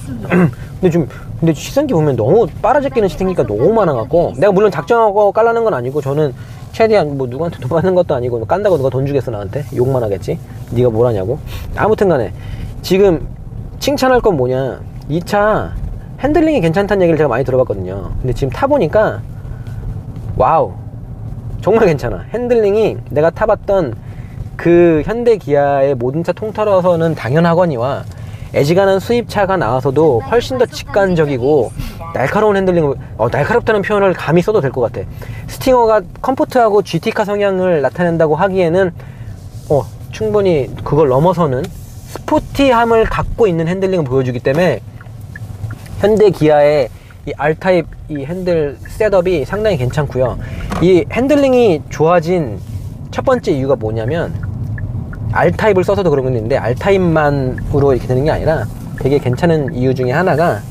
근데 시승기 보면 너무 빨아제끼는 시승기가 너무 많아갖고, 내가 물론 작정하고 깔라는 건 아니고, 저는 최대한 뭐 누구한테 돈 받는 것도 아니고, 깐다고 누가 돈 주겠어 나한테? 욕만 하겠지? 네가 뭘 하냐고? 아무튼 간에 지금 칭찬할 건 뭐냐, 이 차 핸들링이 괜찮다는 얘기를 제가 많이 들어봤거든요. 근데 지금 타보니까 와우, 정말 괜찮아. 핸들링이 내가 타봤던 그 현대 기아의 모든 차 통틀어서는 당연하거니와 애지간한 수입차가 나와서도 훨씬 더 직관적이고 날카로운 핸들링을, 날카롭다는 표현을 감히 써도 될 것 같아. 스팅어가 컴포트하고 GT카 성향을 나타낸다고 하기에는 충분히 그걸 넘어서는 스포티함을 갖고 있는 핸들링을 보여주기 때문에 현대 기아의 이 R타입 이 핸들 셋업이 상당히 괜찮고요. 이 핸들링이 좋아진 첫 번째 이유가 뭐냐면, R타입을 써서도 그런 건 있는데 R타입만으로 이렇게 되는 게 아니라 되게 괜찮은 이유 중에 하나가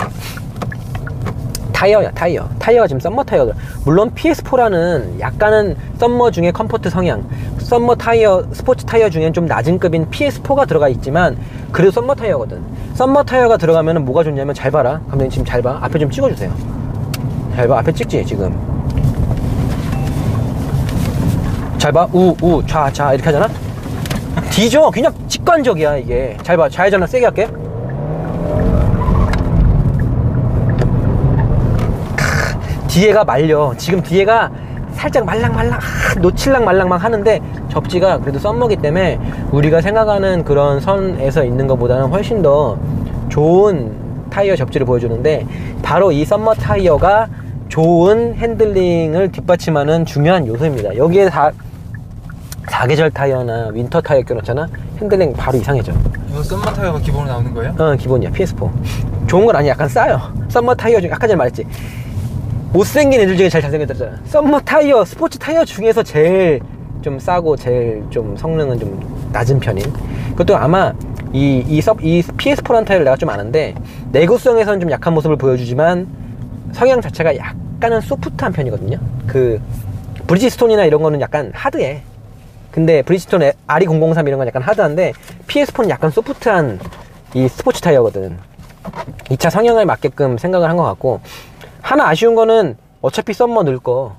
타이어야. 타이어가 지금 썸머 타이어. 물론 PS4라는 약간은 썸머 중에 컴포트 성향, 썸머 타이어, 스포츠 타이어 중엔 좀 낮은 급인 PS4가 들어가 있지만 그래도 썸머 타이어거든. 썸머 타이어가 들어가면 뭐가 좋냐면, 잘 봐라 감독님, 지금 잘 봐. 앞에 좀 찍어주세요. 잘 봐. 앞에 찍지 지금. 잘 봐. 좌 이렇게 하잖아. 뒤져. 그냥 직관적이야 이게. 잘 봐. 좌회전을 세게 할게. 뒤에가 말려. 지금 뒤에가 살짝 말랑말랑 놓칠랑 말랑만 하는데 접지가 그래도 썸머기 때문에 우리가 생각하는 그런 선에서 있는 것보다는 훨씬 더 좋은 타이어 접지를 보여주는데, 바로 이 썸머 타이어가 좋은 핸들링을 뒷받침하는 중요한 요소입니다. 여기에 4계절 타이어나 윈터 타이어 껴놓잖아. 핸들링 바로 이상해져. 이거 썸머 타이어가 기본으로 나오는 거예요? 기본이야. PS4 좋은 건 아니야. 약간 싸요. 썸머 타이어 중에 아까 전에 말했지, 못생긴 애들 중에 제일 잘생겼잖아. 썸머 타이어, 스포츠 타이어 중에서 제일 좀 싸고 제일 좀 성능은 좀 낮은 편인. 그것도 아마 이 PS4라는 타이어를 내가 좀 아는데, 내구성에서는 좀 약한 모습을 보여주지만 성향 자체가 약간은 소프트한 편이거든요. 그 브리지스톤이나 이런 거는 약간 하드해. 근데 브리지스톤 RE003 이런 건 약간 하드한데, PS4는 약간 소프트한 이 스포츠 타이어거든. 이 차 성향을 맞게끔 생각을 한 것 같고, 하나 아쉬운 거는 어차피 썸머 넣을 거,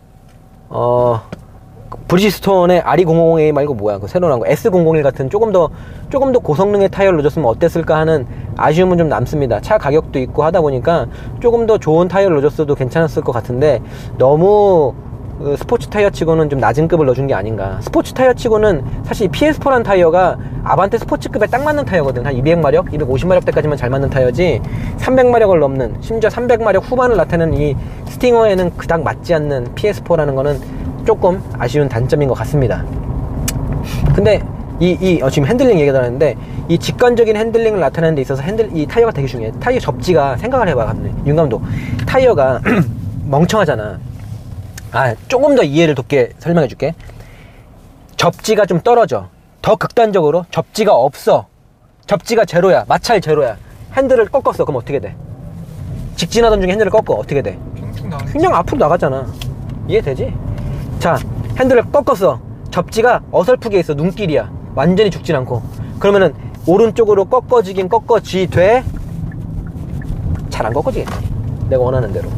브리지스톤의 RE005A 말고 뭐야 그 새로 나온 거 S001 같은 조금 더 고성능의 타이어를 넣어줬으면 어땠을까 하는 아쉬움은 좀 남습니다. 차 가격도 있고 하다 보니까 조금 더 좋은 타이어를 넣어줬어도 괜찮았을 것 같은데, 너무 스포츠 타이어 치고는 좀 낮은 급을 넣어준 게 아닌가. 스포츠 타이어 치고는 사실 PS4란 타이어가 아반떼 스포츠급에 딱 맞는 타이어거든. 한 200마력, 250마력대까지만 잘 맞는 타이어지, 300마력을 넘는, 심지어 300마력 후반을 나타내는 이 스팅어에는 그닥 맞지 않는 PS4라는 거는 조금 아쉬운 단점인 것 같습니다. 근데 지금 핸들링 얘기가 나왔는데, 이 직관적인 핸들링을 나타내는 데 있어서 이 타이어가 되게 중요해. 타이어 접지가, 생각을 해봐. 윤감독, 타이어가 멍청하잖아. 조금 더 이해를 돕게 설명해 줄게. 접지가 좀 떨어져. 더 극단적으로 접지가 없어. 접지가 제로야. 마찰 제로야. 핸들을 꺾었어. 그럼 어떻게 돼? 직진하던 중에 핸들을 꺾어. 어떻게 돼? 그냥 앞으로 나가잖아. 이해되지? 자, 핸들을 꺾었어. 접지가 어설프게 있어. 눈길이야. 완전히 죽진 않고. 그러면은 오른쪽으로 꺾어지긴 꺾어지돼. 잘 안 꺾어지겠지. 내가 원하는 대로.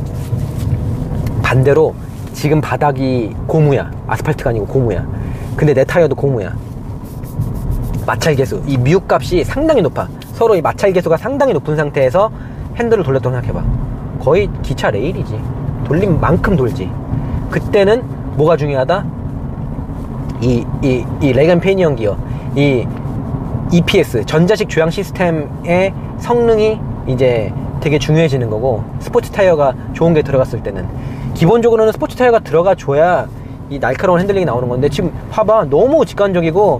반대로 지금 바닥이 고무야. 아스팔트가 아니고 고무야. 근데 내 타이어도 고무야. 마찰 계수, 이 미육 값이 상당히 높아. 서로 이 마찰 계수가 상당히 높은 상태에서 핸들을 돌렸다고 생각해봐. 거의 기차 레일이지. 돌린 만큼 돌지. 그때는 뭐가 중요하다? 이 레건 페니언 기어, 이 EPS 전자식 조향 시스템의 성능이 이제 되게 중요해지는 거고, 스포츠 타이어가 좋은 게 들어갔을 때는 기본적으로는 스포츠 타이어가 들어가 줘야 이 날카로운 핸들링이 나오는 건데, 지금 봐봐, 너무 직관적이고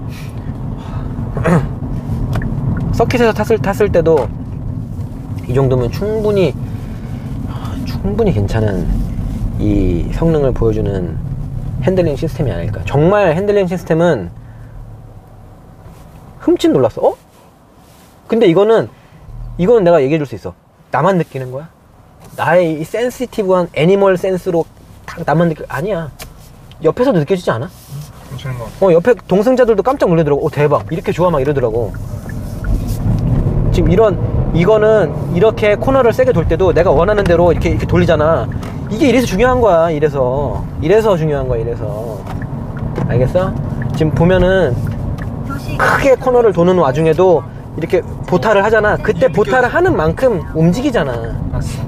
서킷에서 탔을 때도 이 정도면 충분히 괜찮은 이 성능을 보여주는 핸들링 시스템이 아닐까. 정말 핸들링 시스템은 흠칫 놀랐어. 근데 이거는 내가 얘기해 줄 수 있어. 나만 느끼는 거야? 나의 이 센시티브한 애니멀 센스로 나만 아니야. 옆에서도 느껴지지 않아? 괜찮은 것 같아. 옆에 동승자들도 깜짝 놀라더라고. 대박, 이렇게 좋아, 막 이러더라고. 지금 이거는 이렇게 코너를 세게 돌 때도 내가 원하는 대로 이렇게 돌리잖아. 이게 이래서 중요한 거야. 이래서 중요한 거야. 이래서. 알겠어? 지금 보면은 크게 코너를 도는 와중에도 이렇게 보타를 하잖아. 그때 보타를 하는 만큼 움직이잖아.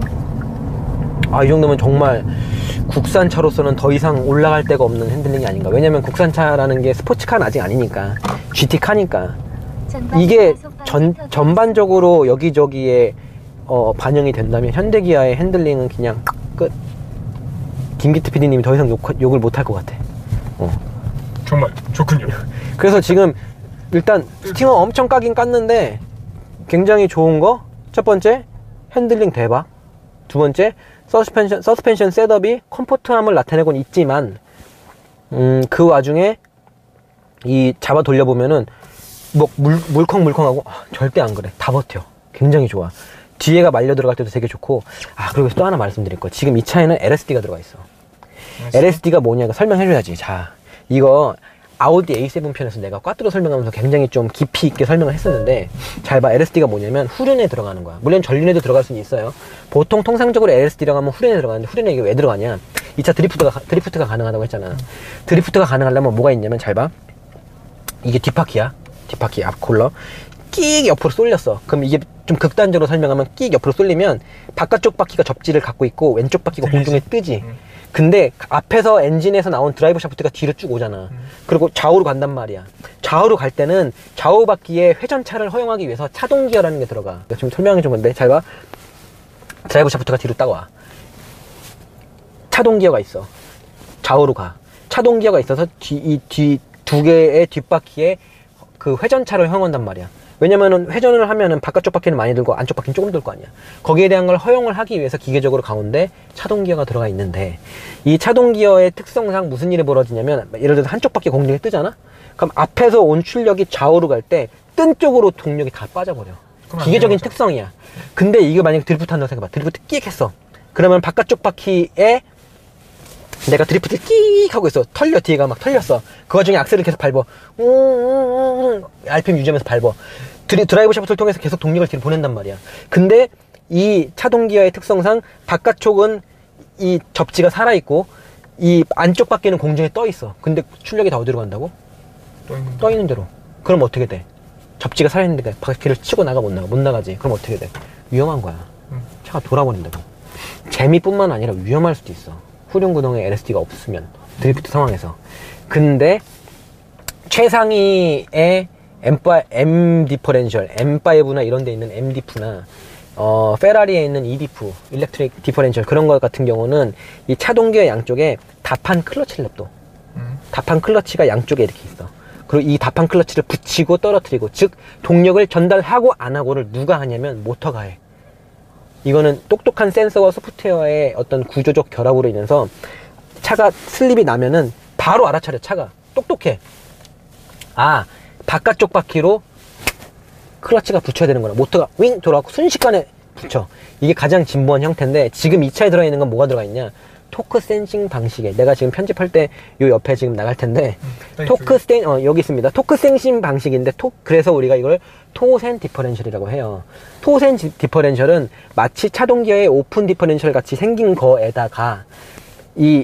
이 정도면 정말 국산차로서는 더 이상 올라갈 데가 없는 핸들링이 아닌가. 왜냐면 국산차라는 게 스포츠카는 아직 아니니까, GT카니까. 이게 전반적으로 여기저기에 반영이 된다면 현대기아의 핸들링은 그냥 끝. 김기태 PD님이 더 이상 욕을 못 할 것 같아. 정말 좋군요. 그래서 지금 일단 스팅어 엄청 까긴 깠는데, 굉장히 좋은 거 첫 번째, 핸들링 대박. 두 번째, 서스펜션 셋업이 컴포트함을 나타내곤 있지만, 그 와중에 이 잡아 돌려보면은 뭐 물컹물컹하고 절대 안 그래. 다 버텨. 굉장히 좋아. 뒤에가 말려 들어갈 때도 되게 좋고. 그리고 또 하나 말씀드릴 거. 지금 이 차에는 LSD가 들어가 있어. LSD가 뭐냐, 설명해줘야지. 자, 이거 아우디 A7 편에서 내가 꽈뚜로 설명하면서 굉장히 좀 깊이 있게 설명을 했었는데, 잘 봐. LSD가 뭐냐면 후륜에 들어가는 거야. 물론 전륜에도 들어갈 수는 있어요. 보통 통상적으로 LSD라고 하면 후륜에 들어가는데, 후륜에 이게 왜 들어가냐, 이 차 드리프트가 가능하다고 했잖아. 드리프트가 가능하려면 뭐가 있냐면 잘 봐. 이게 뒷바퀴야. 뒷바퀴 앞 콜러. 끼익 옆으로 쏠렸어. 그럼 이게 좀 극단적으로 설명하면 끼익 옆으로 쏠리면 바깥쪽 바퀴가 접지를 갖고 있고 왼쪽 바퀴가 공중에 뜨지. 근데 앞에서 엔진에서 나온 드라이브 샤프트가 뒤로 쭉 오잖아. 그리고 좌우로 간단 말이야. 좌우로 갈 때는 좌우 바퀴의 회전차를 허용하기 위해서 차동 기어라는 게 들어가. 지금 설명해 준 건데 잘 봐. 드라이브 샤프트가 뒤로 따와. 차동 기어가 있어. 좌우로 가. 차동 기어가 있어서 이 뒤 두 개의 뒷바퀴에 그 회전차를 허용한단 말이야. 왜냐면은 회전을 하면은 바깥쪽 바퀴는 많이 들고 안쪽 바퀴는 조금 들 거 아니야. 거기에 대한 걸 허용을 하기 위해서 기계적으로 가운데 차동 기어가 들어가 있는데, 이 차동 기어의 특성상 무슨 일이 벌어지냐면, 예를 들어서 한쪽 바퀴 공중에 뜨잖아? 그럼 앞에서 온 출력이 좌우로 갈 때 뜬 쪽으로 동력이 다 빠져버려. 기계적인 특성이야. 근데 이게 만약에 드리프트 한다고 생각해봐. 드리프트 끼익 했어. 그러면 바깥쪽 바퀴에 내가 드리프트를 끼익 하고 있어. 털려. 뒤에가 막 털렸어. 그 와중에 악셀을 계속 밟어. RPM 유지하면서 밟어. 드라이브 샤프트를 통해서 계속 동력을 뒤로 보낸단 말이야. 근데 이 차동 기어의 특성상 바깥쪽은 이 접지가 살아있고 이 안쪽 바퀴는 공중에 떠있어. 근데 출력이 다 어디로 간다고? 떠있는 대로. 그럼 어떻게 돼? 접지가 살아있는데 바퀴를 치고 나가 못 나가? 못 나가지. 그럼 어떻게 돼? 위험한 거야. 차가 돌아버린다고. 재미뿐만 아니라 위험할 수도 있어. 후륜구동에 LSD가 없으면 드리프트 상황에서. 근데 최상위의 M 디퍼렌셜, M5나 이런 데 있는 M 디프나 페라리에 있는 E 디프, 일렉트릭 디퍼렌셜 그런 것 같은 경우는 이 차동기어 양쪽에 답한 클러치를 냅둬. 답한 클러치가 양쪽에 이렇게 있어. 그리고 이 답한 클러치를 붙이고 떨어뜨리고, 즉 동력을 전달하고 안 하고를 누가 하냐면 모터가 해. 이거는 똑똑한 센서와 소프트웨어의 어떤 구조적 결합으로 인해서 차가 슬립이 나면은 바로 알아차려. 차가 똑똑해. 아, 바깥쪽 바퀴로 클러치가 붙여야 되는구나. 모터가 윙 돌아가고 순식간에 붙여. 이게 가장 진보한 형태인데, 지금 이 차에 들어있는 건 뭐가 들어가 있냐? 토크 센싱 방식에, 내가 지금 편집할 때 요 옆에 지금 나갈 텐데, 여기 있습니다. 토크 센싱 방식인데, 그래서 우리가 이걸 토센 디퍼렌셜이라고 해요. 토센 디퍼렌셜은 마치 차동 기어의 오픈 디퍼렌셜 같이 생긴 거에다가 이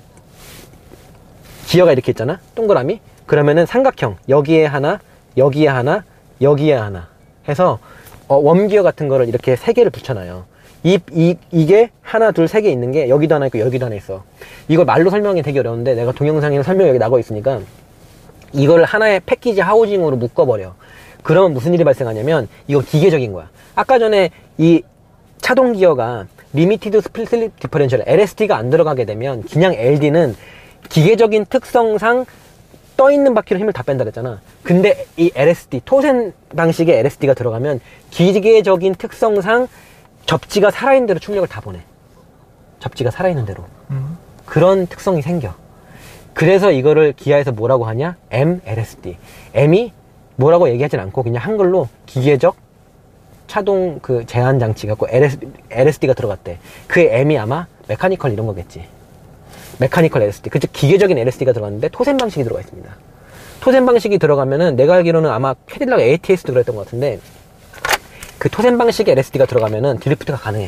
기어가 이렇게 있잖아? 동그라미? 그러면은 삼각형, 여기에 하나, 여기에 하나, 여기에 하나 해서 웜기어 같은 거를 이렇게 세 개를 붙여놔요. 이게 하나, 둘, 세 개 있는 게 여기도 하나 있고 여기도 하나 있어. 이걸 말로 설명이 되게 어려운데 내가 동영상에 설명이 여기 나가 있으니까 이걸 하나의 패키지 하우징으로 묶어버려. 그러면 무슨 일이 발생하냐면 이거 기계적인 거야. 아까 전에 이 차동 기어가 리미티드 슬립 디퍼렌셜 LSD가 안 들어가게 되면 그냥 LD는 기계적인 특성상 떠있는 바퀴로 힘을 다 뺀다 그랬잖아. 근데 이 LSD, 토센 방식의 LSD가 들어가면 기계적인 특성상 접지가 살아있는 대로 출력을 다 보내. 접지가 살아있는 대로. 그런 특성이 생겨. 그래서 이거를 기아에서 뭐라고 하냐? MLSD. M이 뭐라고 얘기하진 않고 그냥 한글로 기계적 차동 그 제한 장치 갖고 LSD가 들어갔대. 그 M이 아마 메카니컬 이런 거겠지. 메카니컬 LSD. 그 즉 기계적인 LSD가 들어갔는데 토센 방식이 들어가 있습니다. 토센 방식이 들어가면은 내가 알기로는 아마 캐딜락 ATS도 그랬던 것 같은데, 그 토센 방식의 LSD가 들어가면은 드리프트가 가능해.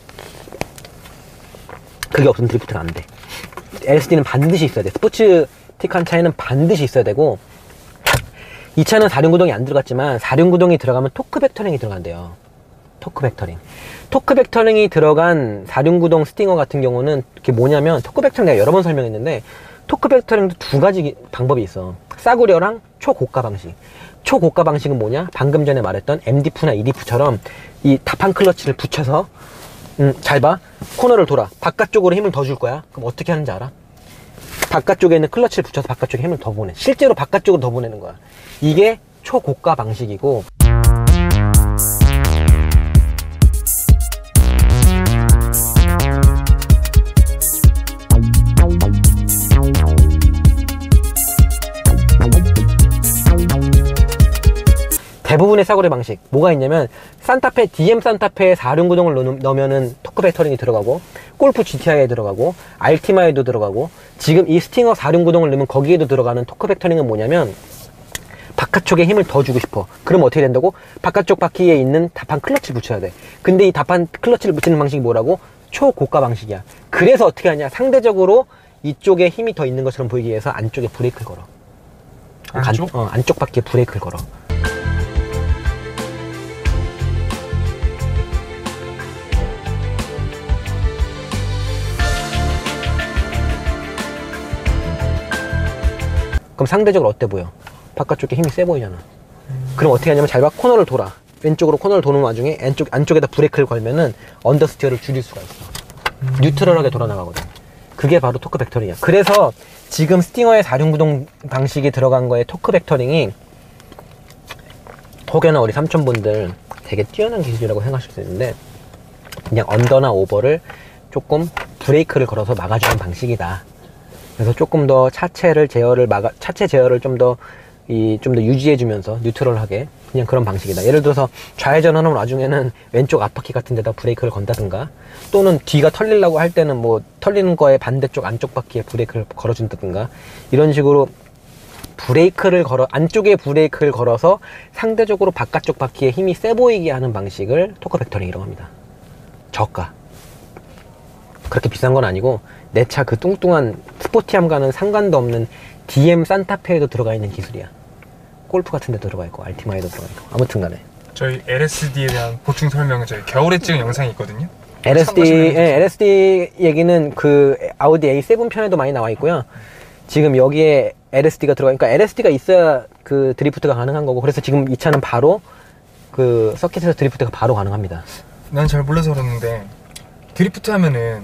그게 없으면 드리프트가 안 돼. LSD는 반드시 있어야 돼. 스포츠틱한 차에는 반드시 있어야 되고, 이 차는 4륜구동이 안 들어갔지만 4륜구동이 들어가면 토크 벡터링이 들어간대요. 토크 벡터링. 토크 벡터링이 들어간 4륜구동 스팅어 같은 경우는 그게 뭐냐면, 토크 벡터링 내가 여러 번 설명했는데, 토크 벡터링도 두 가지 방법이 있어. 싸구려랑 초고가 방식. 초고가 방식은 뭐냐? 방금 전에 말했던 M디프나 E디프처럼 이 답한 클러치를 붙여서 잘 봐. 코너를 돌아. 바깥쪽으로 힘을 더 줄 거야. 그럼 어떻게 하는지 알아? 바깥쪽에 있는 클러치를 붙여서 바깥쪽에 힘을 더 보내. 실제로 바깥쪽으로 더 보내는 거야. 이게 초고가 방식이고, 대부분의 싸구려 방식 뭐가 있냐면, 산타페, DM 산타페에 4륜구동을 넣으면은 토크 벡터링이 들어가고, 골프 GTI에 들어가고, 알티마에도 들어가고, 지금 이 스팅어 4륜구동을 넣으면 거기에도 들어가는 토크 벡터링은 뭐냐면, 바깥쪽에 힘을 더 주고 싶어. 그럼 어떻게 된다고? 바깥쪽 바퀴에 있는 답한 클러치를 붙여야 돼. 근데 이 답한 클러치를 붙이는 방식이 뭐라고? 초고가 방식이야. 그래서 어떻게 하냐, 상대적으로 이쪽에 힘이 더 있는 것처럼 보이기 위해서 안쪽에 브레이크를 걸어. 안쪽? 안쪽 바퀴에 브레이크를 걸어. 그럼 상대적으로 어때 보여? 바깥쪽에 힘이 세 보이잖아. 그럼 어떻게 하냐면 잘 봐. 코너를 돌아. 왼쪽으로 코너를 도는 와중에 안쪽에다 브레이크를 걸면은 언더스티어를 줄일 수가 있어. 뉴트럴하게 돌아 나가거든. 그게 바로 토크 벡터링이야. 그래서 지금 스팅어의 4륜구동 방식이 들어간 거에 토크 벡터링이 혹여나 우리 삼촌분들 되게 뛰어난 기술이라고 생각하실 수 있는데, 그냥 언더나 오버를 조금 브레이크를 걸어서 막아주는 방식이다. 그래서 조금 더 차체 제어를 좀 더 유지해주면서 뉴트럴하게 그냥 그런 방식이다. 예를 들어서 좌회전하는 와중에는 왼쪽 앞바퀴 같은 데다 브레이크를 건다든가, 또는 뒤가 털리려고 할 때는 뭐 털리는 거에 반대쪽 안쪽 바퀴에 브레이크를 걸어준다든가, 이런 식으로 안쪽에 브레이크를 걸어서 상대적으로 바깥쪽 바퀴에 힘이 세 보이게 하는 방식을 토크 벡터링이라고 합니다. 저가. 그렇게 비싼 건 아니고 내 차 그 뚱뚱한 스포티함과는 상관도 없는 DM 산타페에도 들어가 있는 기술이야. 골프 같은 데 들어가 있고 알티마에도 들어가 있고. 아무튼 간에 저희 LSD에 대한 보충 설명은 저희 겨울에 찍은 영상이 있거든요. LSD 얘기는 그 아우디 A7 편에도 많이 나와 있고요. 지금 여기에 LSD가 들어가니까, LSD가 있어야 그 드리프트가 가능한 거고, 그래서 지금 이 차는 바로 그 서킷에서 드리프트가 바로 가능합니다. 난 잘 몰라서 그러는데 드리프트 하면은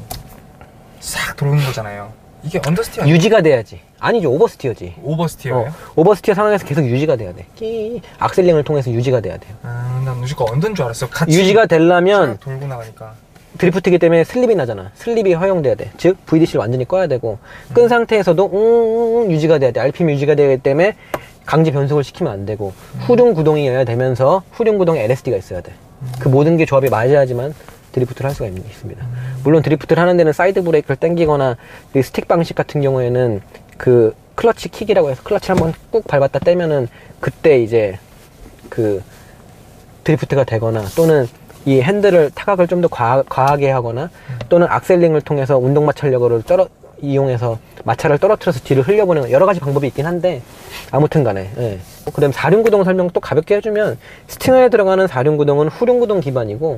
싹 들어오는 거잖아요. 이게 언더스티어 유지가 돼야지. 아니죠, 오버스티어지. 오버스티어예요? 오버스티어 상황에서 계속 유지가 돼야 돼. 악셀링을 통해서 유지가 돼야 돼요. 난 무조건 언더인 줄 알았어. 같이 유지가 되려면 돌고 나가니까. 드리프트이기 때문에 슬립이 나잖아. 슬립이 허용돼야 돼. 즉 VDC를 완전히 꺼야 되고, 끈 상태에서도 유지가 돼야 돼. RPM 유지가 되기 때문에 강제 변속을 시키면 안 되고, 후륜 구동이어야 되면서 후륜 구동에 LSD가 있어야 돼. 그 모든 게 조합이 맞아야지만 드리프트를 할 수가 있습니다. 물론 드리프트를 하는 데는 사이드 브레이크를 당기거나, 그 스틱 방식 같은 경우에는 그 클러치 킥이라고 해서 클러치를 한번 꾹 밟았다 떼면은 그때 이제 그 드리프트가 되거나, 또는 이 핸들을 타각을 좀 더 과하게 하거나, 또는 악셀링을 통해서 운동 마찰력을 이용해서 마찰을 떨어뜨려서 뒤를 흘려보내는 여러 가지 방법이 있긴 한데, 아무튼 간에, 예. 그 다음 4륜구동 설명 또 가볍게 해주면, 스팅어에 들어가는 4륜구동은 후륜구동 기반이고,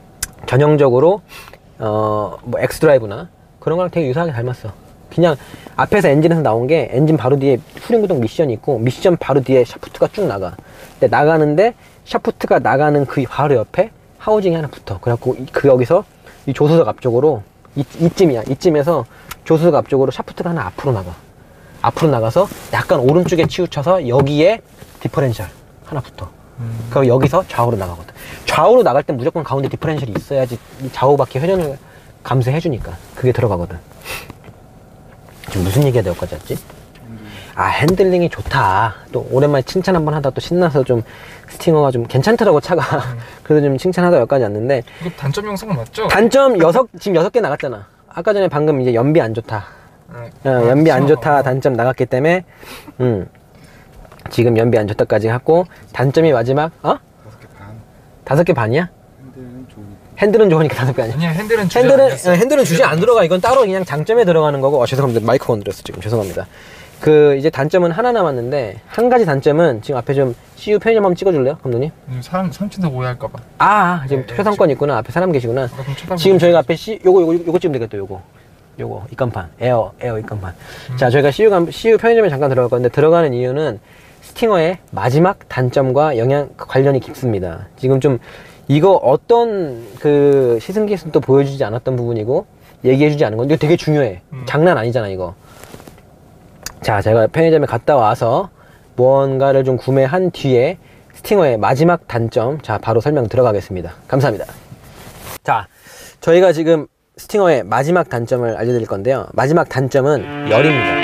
전형적으로 뭐 엑스드라이브나 그런 거랑 되게 유사하게 닮았어. 그냥 앞에서 엔진에서 나온 게, 엔진 바로 뒤에 후륜구동 미션이 있고, 미션 바로 뒤에 샤프트가 쭉 나가. 근데 나가는데 샤프트가 나가는 그 바로 옆에 하우징이 하나 붙어. 그래갖고 여기서 이 조수석 앞쪽으로 이쯤에서 조수석 앞쪽으로 샤프트가 하나 앞으로 나가. 앞으로 나가서 약간 오른쪽에 치우쳐서 여기에 디퍼렌셜 하나 붙어. 그럼 여기서 좌우로 나가거든. 좌우로 나갈 땐 무조건 가운데 디퍼렌셜이 있어야지 좌우 바퀴 회전을 감소해주니까 그게 들어가거든. 지금 무슨 얘기가 여기까지 왔지? 핸들링이 좋다. 또 오랜만에 칭찬 한번 하다 또 신나서 좀 스팅어가 좀 괜찮더라고, 차가. 그래서 좀 칭찬하다 여기까지 왔는데, 이거 단점 영상 맞죠? 단점 지금 6개 나갔잖아. 아까 전에 방금 이제 연비 안 좋다. 연비 안 좋다 단점 나갔기 때문에, 지금 연비 안 좋다까지 하고, 단점이 마지막 5개 반. 5개 반이야? 핸들은 좋으니까 5개 아니야? 아니야, 핸들은 주제 안 들어가. 이건 따로 그냥 장점에 들어가는 거고. 죄송합니다. 마이크 건드렸어 지금. 죄송합니다. 이제 단점은 하나 남았는데, 한 가지 단점은 지금 앞에 좀 CU 편의점 한번 찍어줄래요, 감독님? 삼촌들 오해할까봐. 지금 회상권 있구나. 앞에 사람 계시구나. 지금 저희가 앞에 요거 찍으면 되겠다. 요거 입간판, 에어 입간판. 자, 저희가 CU 편의점에 잠깐 들어갈 건데, 들어가는 이유는 스팅어의 마지막 단점과 관련이 깊습니다. 지금 좀 이거 어떤 그 시승기에서도 보여주지 않았던 부분이고 얘기해주지 않은 건, 이거 되게 중요해. 장난 아니잖아 이거. 자, 제가 편의점에 갔다 와서 무언가를 좀 구매한 뒤에 스팅어의 마지막 단점, 자, 바로 설명 들어가겠습니다. 감사합니다. 자, 저희가 지금 스팅어의 마지막 단점을 알려드릴 건데요. 마지막 단점은 열입니다.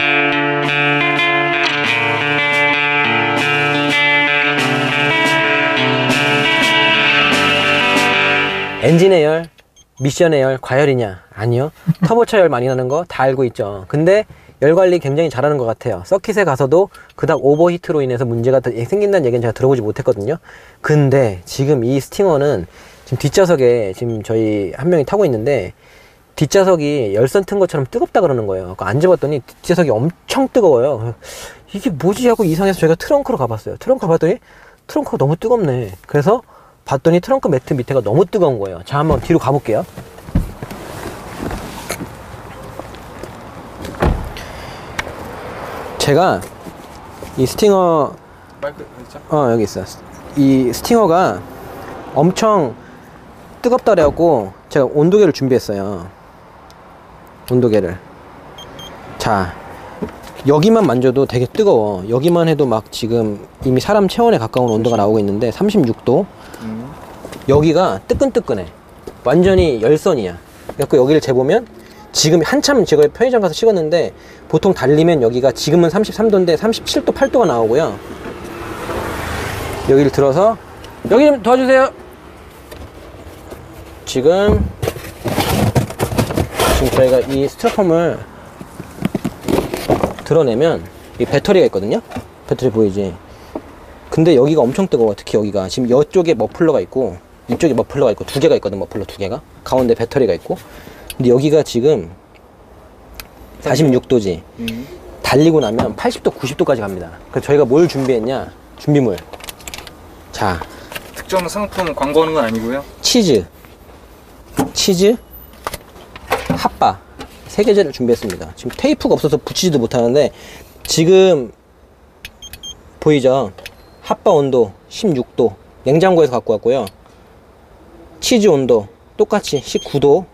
엔진의 열, 미션의 열, 과열이냐? 아니요. 터보차 열 많이 나는 거 다 알고 있죠. 근데 열 관리 굉장히 잘하는 것 같아요. 서킷에 가서도 그닥 오버히트로 인해서 문제가 생긴다는 얘기는 제가 들어보지 못했거든요. 근데 지금 이 스팅어는 지금 뒷좌석에 지금 저희 한 명이 타고 있는데, 뒷좌석이 열선 튼 것처럼 뜨겁다 그러는 거예요. 안 집었더니 뒷좌석이 엄청 뜨거워요. 이게 뭐지 하고 이상해서 저희가 트렁크로 가봤어요. 트렁크 가봤더니 트렁크가 너무 뜨겁네. 그래서 봤더니 트렁크 매트 밑에가 너무 뜨거운 거예요. 자, 한번 뒤로 가볼게요. 제가 이 스팅어 마이크 있죠? 여기 있어. 이 스팅어가 엄청 뜨겁다 그래갖고 제가 온도계를 준비했어요. 온도계를. 자, 여기만 만져도 되게 뜨거워. 여기만 해도 막 지금 이미 사람 체온에 가까운 온도가 나오고 있는데 36도. 여기가 뜨끈뜨끈해. 완전히 열선이야. 그래갖고 여기를 재보면 지금 한참 제가 편의점 가서 식었는데 보통 달리면 여기가 지금은 33도인데 37도 8도가 나오고요. 여기를 들어서 여기 좀 도와주세요. 지금 저희가 이 스티로폼을 드러내면 이 배터리가 있거든요. 배터리 보이지? 근데 여기가 엄청 뜨거워. 특히 여기가 지금 이쪽에 머플러가 있고 이쪽에 머플러가 있고 두 개가 있거든. 머플러 두 개가 가운데 배터리가 있고. 근데 여기가 지금 46도지. 달리고 나면 80도 90도까지 갑니다. 그래서 저희가 뭘 준비했냐, 준비물. 자, 특정 상품 광고하는 건 아니고요. 치즈, 핫바 3개제를 준비했습니다. 지금 테이프가 없어서 붙이지도 못하는데 지금 보이죠? 핫바 온도 16도 냉장고에서 갖고 왔고요. 치즈 온도 똑같이 19도,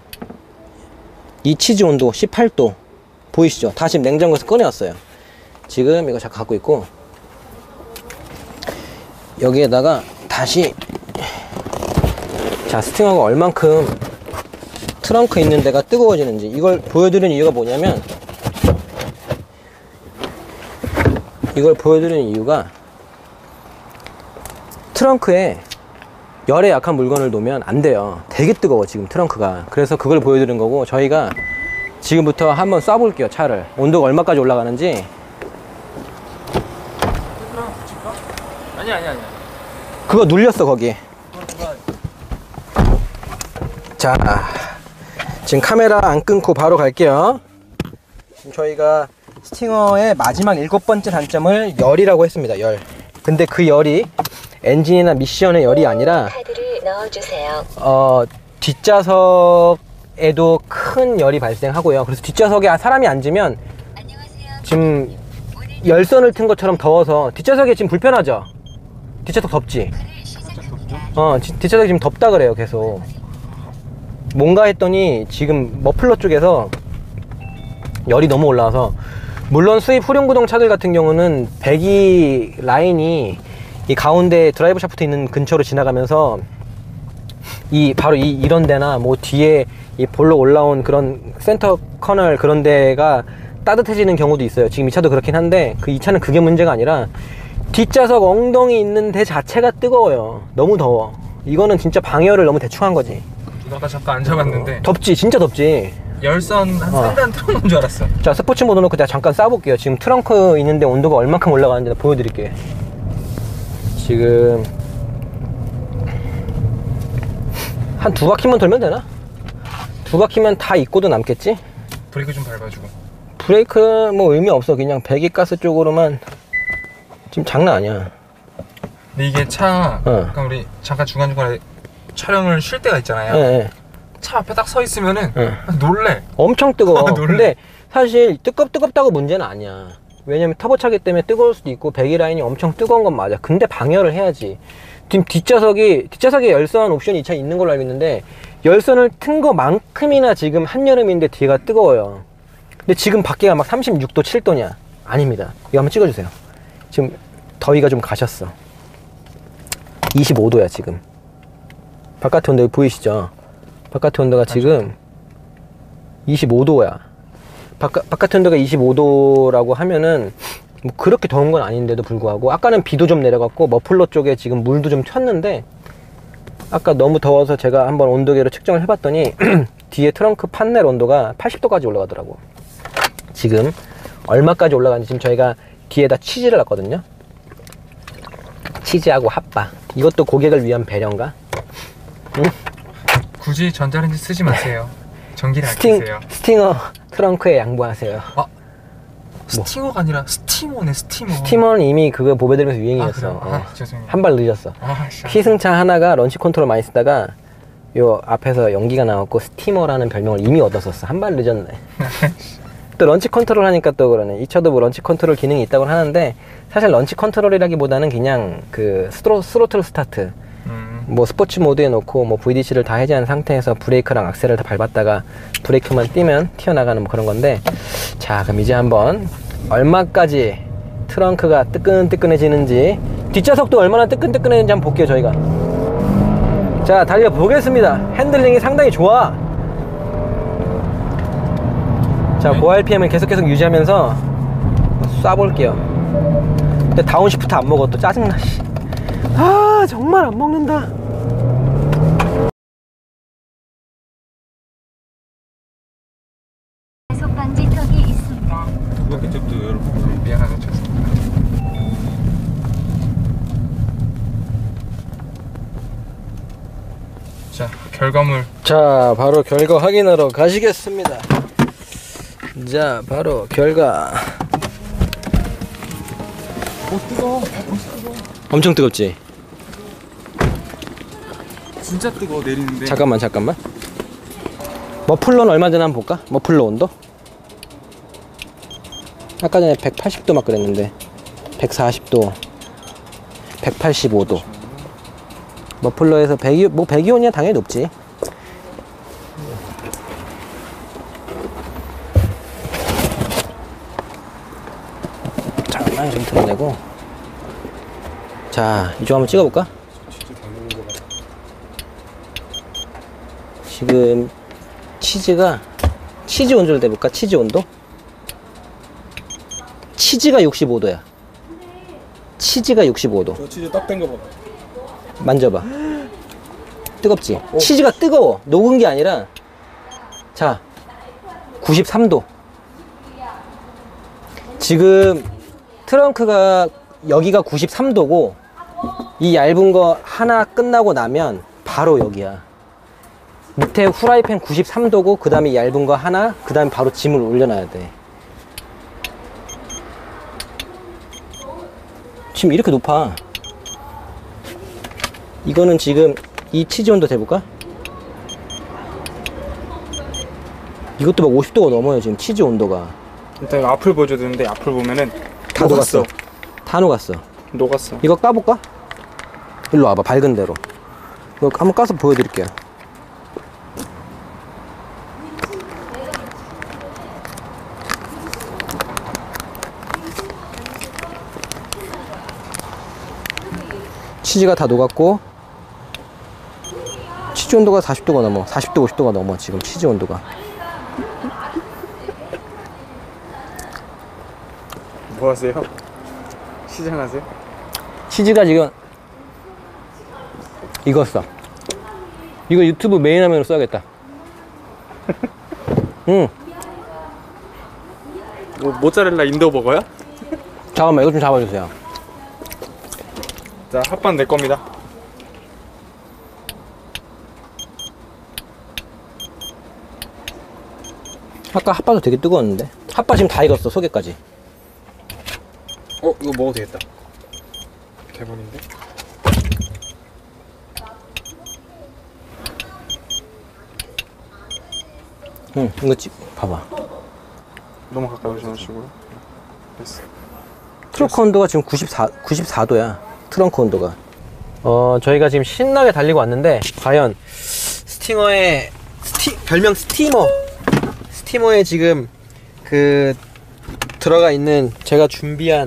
이 치즈 온도 18도 보이시죠? 다 지금 냉장고에서 꺼내왔어요. 지금 이거 잘 갖고 있고, 여기에다가 다시, 자, 스팅어가 얼만큼 트렁크 있는 데가 뜨거워지는지 이걸 보여드리는 이유가 뭐냐면, 이걸 보여드리는 이유가 트렁크에 열에 약한 물건을 놓으면 안 돼요. 되게 뜨거워 지금 트렁크가. 그래서 그걸 보여드리는 거고, 저희가 지금부터 한번 쏴볼게요. 차를 온도가 얼마까지 올라가는지. 아니야. 그거 눌렸어 거기. 자, 지금 카메라 안 끊고 바로 갈게요. 지금 저희가 스팅어의 마지막 7번째 단점을 열이라고 했습니다. 열. 근데 그 열이 엔진이나 미션의 열이 아니라 카드를 넣어주세요. 뒷좌석에도 큰 열이 발생하고요. 그래서 뒷좌석에 사람이 앉으면 지금 열선을 튼 것처럼 더워서 뒷좌석이 지금 불편하죠? 뒷좌석 덥지? 뒷좌석이 지금 덥다 그래요. 계속 뭔가 했더니 지금 머플러 쪽에서 열이 너무 올라와서, 물론 수입 후륜구동 차들 같은 경우는 배기 라인이 이 가운데 드라이브 샤프트 있는 근처로 지나가면서 바로 이런 데나 뭐 뒤에 이 볼록 올라온 그런 센터 커널 그런 데가 따뜻해지는 경우도 있어요. 지금 이 차도 그렇긴 한데 이 차는 그게 문제가 아니라 뒷좌석 엉덩이 있는 데 자체가 뜨거워요. 너무 더워. 이거는 진짜 방열을 너무 대충 한 거지. 아까 잠깐 앉아봤는데 덥지? 진짜 덥지? 열선 한 3단 틀어놓은 줄 알았어. 자, 스포츠 모드 놓고 내가 잠깐 쏴볼게요. 지금 트렁크 있는데 온도가 얼만큼 올라가는지 보여드릴게요. 지금 한 2바퀴만 돌면 되나? 2바퀴면 다 익고도 남겠지? 브레이크 좀 밟아주고. 브레이크 뭐 의미 없어. 그냥 배기가스 쪽으로만. 지금 장난 아니야. 근데 이게 차, 그러니까 우리 잠깐 중간중간에 촬영을 쉴 때가 있잖아요. 네. 차 앞에 딱 서 있으면은 놀래. 엄청 뜨거워. 놀래. 근데 사실 뜨겁다고 문제는 아니야. 왜냐면 터보차기 때문에 뜨거울 수도 있고 배기 라인이 엄청 뜨거운 건 맞아. 근데 방열을 해야지. 지금 뒷좌석에 열선 옵션이 이 차에 있는 걸로 알고 있는데, 열선을 튼 거만큼이나 지금 한여름인데 뒤가 뜨거워요. 근데 지금 밖에가 막 36도 7도냐? 아닙니다. 이거 한번 찍어주세요. 지금 더위가 좀 가셨어. 25도야 지금. 바깥 온도 보이시죠? 바깥 온도가 지금 25도야. 바깥 온도가 25도라고 하면은 뭐 그렇게 더운 건 아닌데도 불구하고, 아까는 비도 좀 내려갔고 머플러 쪽에 지금 물도 좀 튀었는데, 아까 너무 더워서 제가 한번 온도계로 측정을 해봤더니 뒤에 트렁크 판넬 온도가 80도까지 올라가더라고. 지금 얼마까지 올라가는지, 지금 저희가 뒤에다 치즈를 놨거든요. 치즈하고 핫바. 이것도 고객을 위한 배려인가? 응? 굳이 전자레인지 쓰지 마세요. 전기를 아끼세요. 스팅어 트렁크에 양보하세요. 아, 스팅어가 아니라 스티머네, 스티머. 스티머는 이미 그거 보배들면서 유행이었어. 죄송해요. 한 발 늦었어. 씨. 희승차 하나가 런치 컨트롤 많이 쓰다가 요 앞에서 연기가 나왔고 스티머라는 별명을 이미 얻었었어. 한 발 늦었네. 또 런치 컨트롤 하니까 또 그러네. 이 차도 뭐 런치 컨트롤 기능이 있다고 하는데 사실 런치 컨트롤이라기보다는 그냥 그 스로틀 스타트, 뭐 스포츠 모드에 놓고 뭐 VDC를 다 해제한 상태에서 브레이크랑 악셀을 다 밟았다가 브레이크만 띄면 튀어나가는 뭐 그런 건데, 자 그럼 이제 한번 얼마까지 트렁크가 뜨끈뜨끈해지는지, 뒷좌석도 얼마나 뜨끈뜨끈해지는지 한번 볼게요. 저희가 자 달려보겠습니다. 핸들링이 상당히 좋아. 자 고 RPM을 계속 유지하면서 쏴볼게요. 근데 다운시프트 안 먹어. 또 짜증나. 아 정말 안 먹는다. 과속 방지턱이 있습니다. 그쪽도 여러분 미안하네. 죄송합니다. 자 결과물. 자 바로 결과 확인하러 가시겠습니다. 자 바로 결과. 뜨거워. 엄청 뜨겁지? 진짜 뜨거워 내리는데. 잠깐만 머플러는 얼마 전에 한번 볼까? 머플러 온도? 아까 전에 180도 막 그랬는데 140도 185도. 머플러에서 뭐 배기온이야 당연히 높지. 잠깐만 좀 틀어내고. 자 이쪽 한번 찍어볼까? 지금 치즈 온도를 대볼까? 치즈 온도? 치즈가 65도야. 치즈가 65도. 저 치즈 딱 땡겨봐. 만져봐. 뜨겁지? 치즈가 뜨거워. 녹은 게 아니라. 자 93도. 지금 트렁크가 여기가 93도고 이 얇은 거 하나 끝나고 나면 바로 여기야. 밑에 후라이팬 93도고 그 다음에 얇은 거 하나, 그 다음에 바로 짐을 올려놔야 돼. 지금 이렇게 높아. 이거는 지금 이 치즈 온도 재볼까? 이것도 막 50도가 넘어요 지금 치즈 온도가. 일단 앞을 보여줘야 되는데 앞을 보면은 다 녹았어. 다 녹았어. 녹았어. 이거 까볼까? 일로 와봐. 밝은 대로 이거 한번 까서 보여드릴게요. 치즈가 다 녹았고 치즈 온도가 40도가 넘어. 40도 50도가 넘어 지금 치즈 온도가. 뭐 하세요? 시장하세요? 치즈가 지금 익었어. 이거 유튜브 메인 화면으로 써야겠다. 응. 뭐 모짜렐라 인도버거야? 잠깐만 이거 좀 잡아주세요. 자 핫반 내 겁니다. 아까 핫바도 되게 뜨거웠는데. 핫바 지금 다 익었어. 속에까지. 이거 먹어도 되겠다. 대박인데? 응 이거 봐봐. 너무 가까이 오셔가지고요. 됐어. 트렁크 온도가 지금 94도야. 트렁크 온도가. 저희가 지금 신나게 달리고 왔는데 과연 스팅어의 별명 스티머에 지금 그 들어가 있는 제가 준비한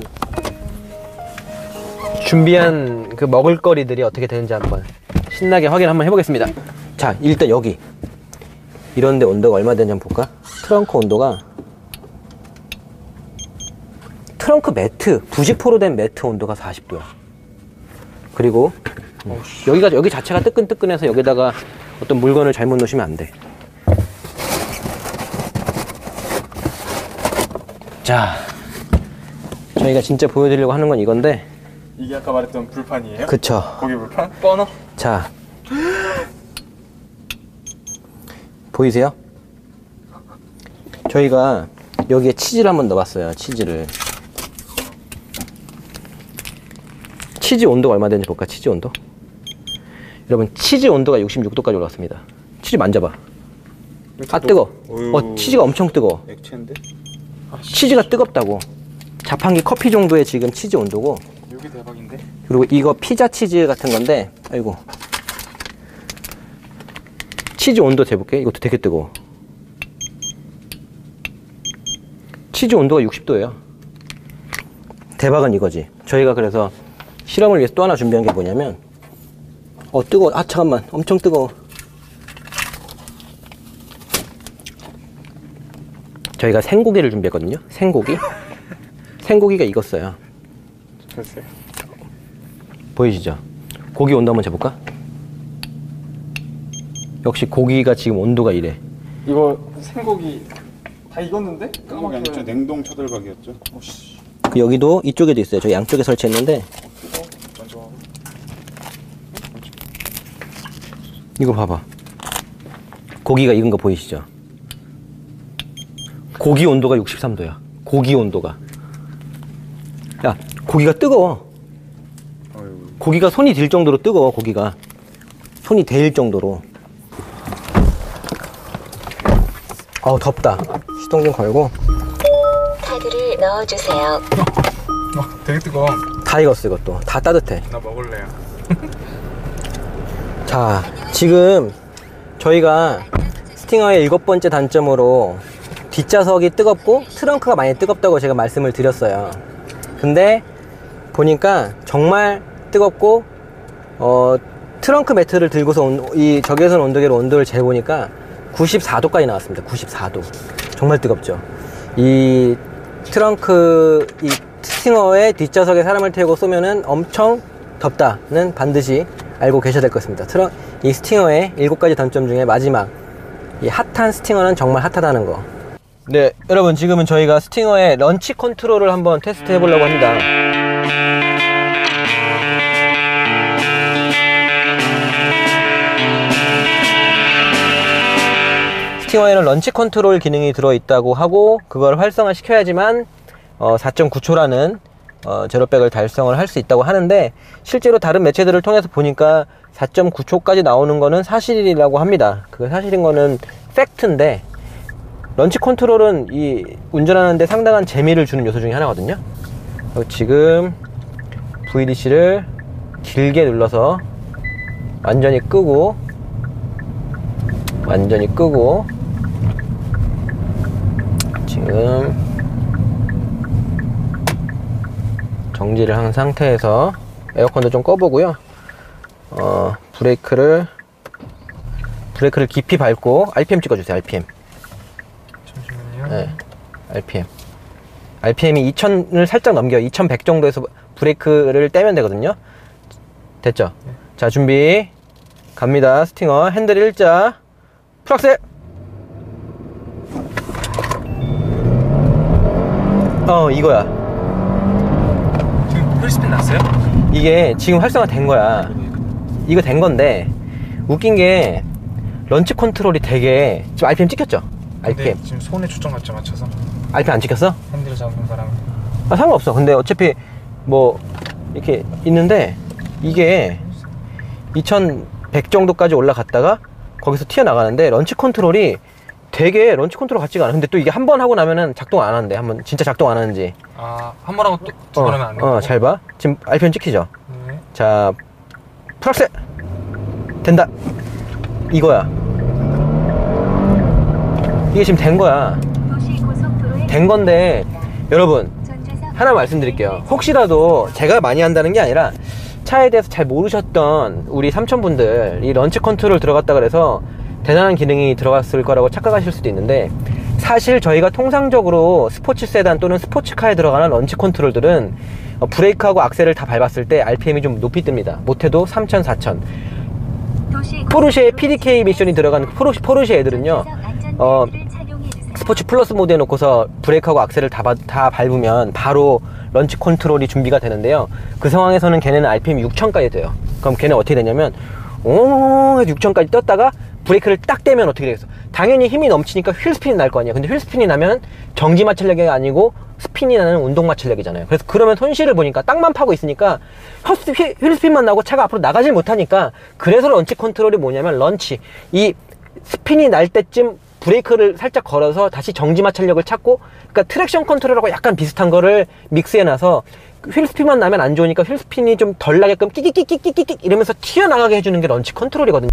그 먹을거리들이 어떻게 되는지 한번 신나게 확인 한번 해보겠습니다. 자 일단 여기 이런데 온도가 얼마 되는지 한번 볼까? 트렁크 온도가 트렁크 매트 부직포로 된 매트 온도가 40도야. 그리고 여기 자체가 뜨끈뜨끈해서 여기다가 어떤 물건을 잘못 놓으시면 안 돼. 자 저희가 진짜 보여드리려고 하는 건 이건데. 이게 아까 말했던 불판이에요? 그쵸. 거기 불판? 버너? 자 보이세요? 저희가 여기에 치즈를 한번 넣어봤어요. 치즈를. 치즈 온도가 얼마 되는지 볼까? 치즈 온도. 여러분, 치즈 온도가 66도까지 올랐습니다. 치즈 만져봐. 아, 뜨거. 치즈가 엄청 뜨거. 액체인데? 치즈가 뜨겁다고. 자판기 커피 정도의 지금 치즈 온도고. 여기 대박인데? 그리고 이거 피자 치즈 같은 건데, 아이고. 치즈 온도 재볼게. 이것도 되게 뜨거워. 치즈 온도가 60도예요. 대박은 이거지. 저희가 그래서 실험을 위해서 또 하나 준비한 게 뭐냐면, 뜨거워. 아, 잠깐만. 엄청 뜨거워. 저희가 생고기를 준비했거든요. 생고기. 생고기가 익었어요. 됐어요. 보이시죠? 고기 온도 한번 재볼까? 역시 고기가 지금 온도가 이래. 이거 생고기 다 익었는데? 까맣게 아니죠. 냉동 차돌박이었죠. 오씨. 여기도 이쪽에도 있어요. 저 양쪽에 설치했는데 뜨거워. 이거 봐봐. 고기가 익은 거 보이시죠? 고기 온도가 63도야. 고기 온도가. 야, 고기가 뜨거워. 고기가 손이 딜 정도로 뜨거워. 고기가 손이 데일 정도로. 덥다. 시동 좀 걸고. 카드를 넣어주세요. 되게 뜨거워. 다 익었어. 이것도 다 따뜻해. 나 먹을래요. 자, 지금 저희가 스팅어의 7번째 단점으로 뒷좌석이 뜨겁고 트렁크가 많이 뜨겁다고 제가 말씀을 드렸어요. 근데 보니까 정말 뜨겁고 트렁크 매트를 들고서 이 적외선 온도계로 온도를 재보니까 94도까지 나왔습니다. 94도. 정말 뜨겁죠. 이 트렁크, 이 스팅어의 뒷좌석에 사람을 태우고 쏘면은 엄청 덥다는 반드시 알고 계셔야 될 것 같습니다. 이 스팅어의 7가지 단점 중에 마지막, 이 핫한 스팅어는 정말 핫하다는 거. 네, 여러분, 지금은 저희가 스팅어의 런치 컨트롤을 한번 테스트 해보려고 합니다. 스팅어에는 런치 컨트롤 기능이 들어있다고 하고, 그걸 활성화 시켜야지만 4.9초라는 제로백을 달성을 할 수 있다고 하는데, 실제로 다른 매체들을 통해서 보니까 4.9초까지 나오는 거는 사실이라고 합니다. 그 사실인 거는 팩트인데, 런치 컨트롤은 이 운전하는데 상당한 재미를 주는 요소 중에 하나거든요. 지금 VDC를 길게 눌러서 완전히 끄고 지금 정지를 한 상태에서 에어컨도 좀 꺼보고요. 브레이크를 깊이 밟고 RPM 찍어주세요. RPM. 잠시만요. 네, RPM이 2000을 살짝 넘겨요. 2100 정도에서 브레이크를 떼면 되거든요. 됐죠? 네. 자, 준비 갑니다. 스팅어 핸들 일자 풀악셀. 이거야. 지금 풀스핀 났어요? 이게 지금 활성화 된 거야. 이거 된 건데 웃긴 게 런치 컨트롤이 되게 지금 RPM 찍혔죠? RPM. 지금 손에 초점같이 맞춰서 RPM 안 찍혔어? 핸들을 잡는 사람. 상관없어. 근데 어차피 뭐 이렇게 있는데 이게 2100 정도까지 올라갔다가 거기서 튀어나가는데 런치 컨트롤이 되게 런치 컨트롤 같지가 않아. 근데 또 이게 한 번 하고 나면은 작동 안 하는데, 한번 진짜 작동 안 하는지. 한 번 하고 또 두 번 하면 안 돼요? 잘 봐. 지금 RPM 찍히죠? 네. 자, 풀악셀! 된다. 이거야. 이게 지금 된 거야. 된 건데, 여러분, 하나 말씀드릴게요. 혹시라도 제가 많이 한다는 게 아니라 차에 대해서 잘 모르셨던 우리 삼촌분들, 이 런치 컨트롤 들어갔다 그래서 대단한 기능이 들어갔을 거라고 착각하실 수도 있는데, 사실 저희가 통상적으로 스포츠 세단 또는 스포츠카에 들어가는 런치 컨트롤들은 브레이크하고 악셀을 다 밟았을 때 RPM이 좀 높이 뜹니다. 못해도 3000, 4000. 포르쉐의 PDK 미션이 들어간 포르쉐 애들은요, 스포츠 플러스 모드에 놓고서 브레이크하고 악셀을 다 밟으면 바로 런치 컨트롤이 준비가 되는데요. 그 상황에서는 걔네는 RPM이 6000까지 돼요. 그럼 걔네 어떻게 되냐면 6000까지 떴다가 브레이크를 딱 떼면 어떻게 되겠어? 당연히 힘이 넘치니까 휠 스핀이 날 거 아니야. 근데 휠 스핀이 나면 정지 마찰력이 아니고 스핀이 나는 운동 마찰력이잖아요. 그래서 그러면 손실을 보니까 땅만 파고 있으니까 휠 스핀만 나고 차가 앞으로 나가질 못하니까, 그래서 런치 컨트롤이 뭐냐면, 런치, 이 스핀이 날 때쯤 브레이크를 살짝 걸어서 다시 정지 마찰력을 찾고, 그러니까 트랙션 컨트롤하고 약간 비슷한 거를 믹스해놔서 휠 스핀만 나면 안 좋으니까 휠 스핀이 좀 덜 나게끔 끼끼끼끼끼끼 이러면서 튀어나가게 해주는 게 런치 컨트롤이거든요.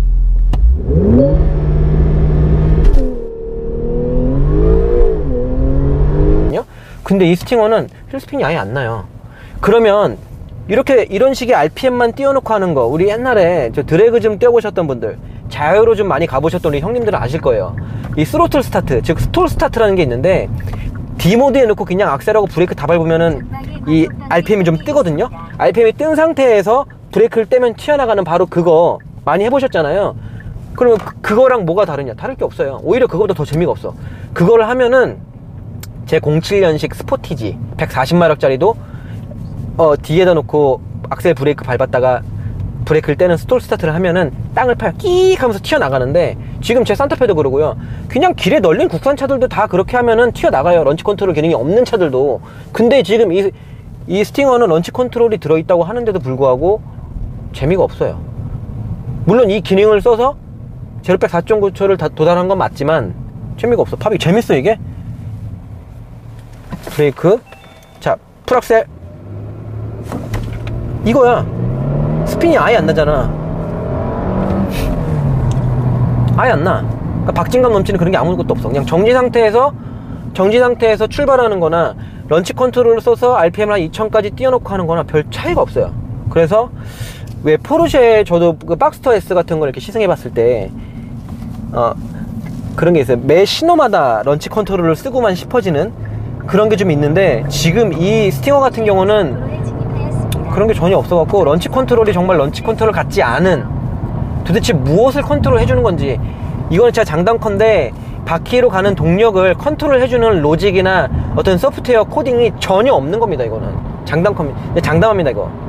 근데 이 스팅어는 휠 스핀이 아예 안 나요. 그러면 이런 식의 RPM만 띄워놓고 하는 거, 우리 옛날에 저 드래그 좀 띄워보셨던 분들, 자유로 좀 많이 가보셨던 우리 형님들은 아실 거예요. 이 스로틀 스타트, 즉 스톨 스타트라는 게 있는데, D 모드에 놓고 그냥 악셀하고 브레이크 다 밟으면은 이 RPM이 좀 뜨거든요. RPM이 뜬 상태에서 브레이크를 떼면 튀어나가는 바로 그거 많이 해보셨잖아요. 그러면 그거랑 뭐가 다르냐? 다를 게 없어요. 오히려 그거보다 더 재미가 없어. 그거를 하면은 제 07년식 스포티지 140마력짜리도 뒤에다 놓고 악셀 브레이크 밟았다가 브레이크를 떼는 스톨 스타트를 하면은 땅을 파요. 끼익 하면서 튀어나가는데, 지금 제 산타페도 그러고요. 그냥 길에 널린 국산차들도 다 그렇게 하면은 튀어나가요. 런치 컨트롤 기능이 없는 차들도. 근데 지금 이 스팅어는 런치 컨트롤이 들어있다고 하는데도 불구하고 재미가 없어요. 물론 이 기능을 써서 제로백 4.9초를 다 도달한 건 맞지만 재미가 없어. 팝이 재밌어 이게? 브레이크, 자 풀악셀, 이거야. 스핀이 아예 안 나잖아. 아예 안 나. 그러니까 박진감 넘치는 그런 게 아무것도 없어. 그냥 정지 상태에서 출발하는 거나 런치 컨트롤을 써서 RPM을 한 2000까지 띄워놓고 하는 거나 별 차이가 없어요. 그래서 왜 포르쉐, 저도 그 박스터 S 같은 걸 이렇게 시승해 봤을 때 그런 게 있어요. 매 신호마다 런치 컨트롤을 쓰고만 싶어지는 그런 게 좀 있는데, 지금 이 스팅어 같은 경우는 그런 게 전혀 없어갖고, 런치 컨트롤이 정말 런치 컨트롤 같지 않은, 도대체 무엇을 컨트롤 해주는 건지, 이거는 진짜 장담컨대 바퀴로 가는 동력을 컨트롤 해주는 로직이나 어떤 소프트웨어 코딩이 전혀 없는 겁니다. 이거는 장담합니다.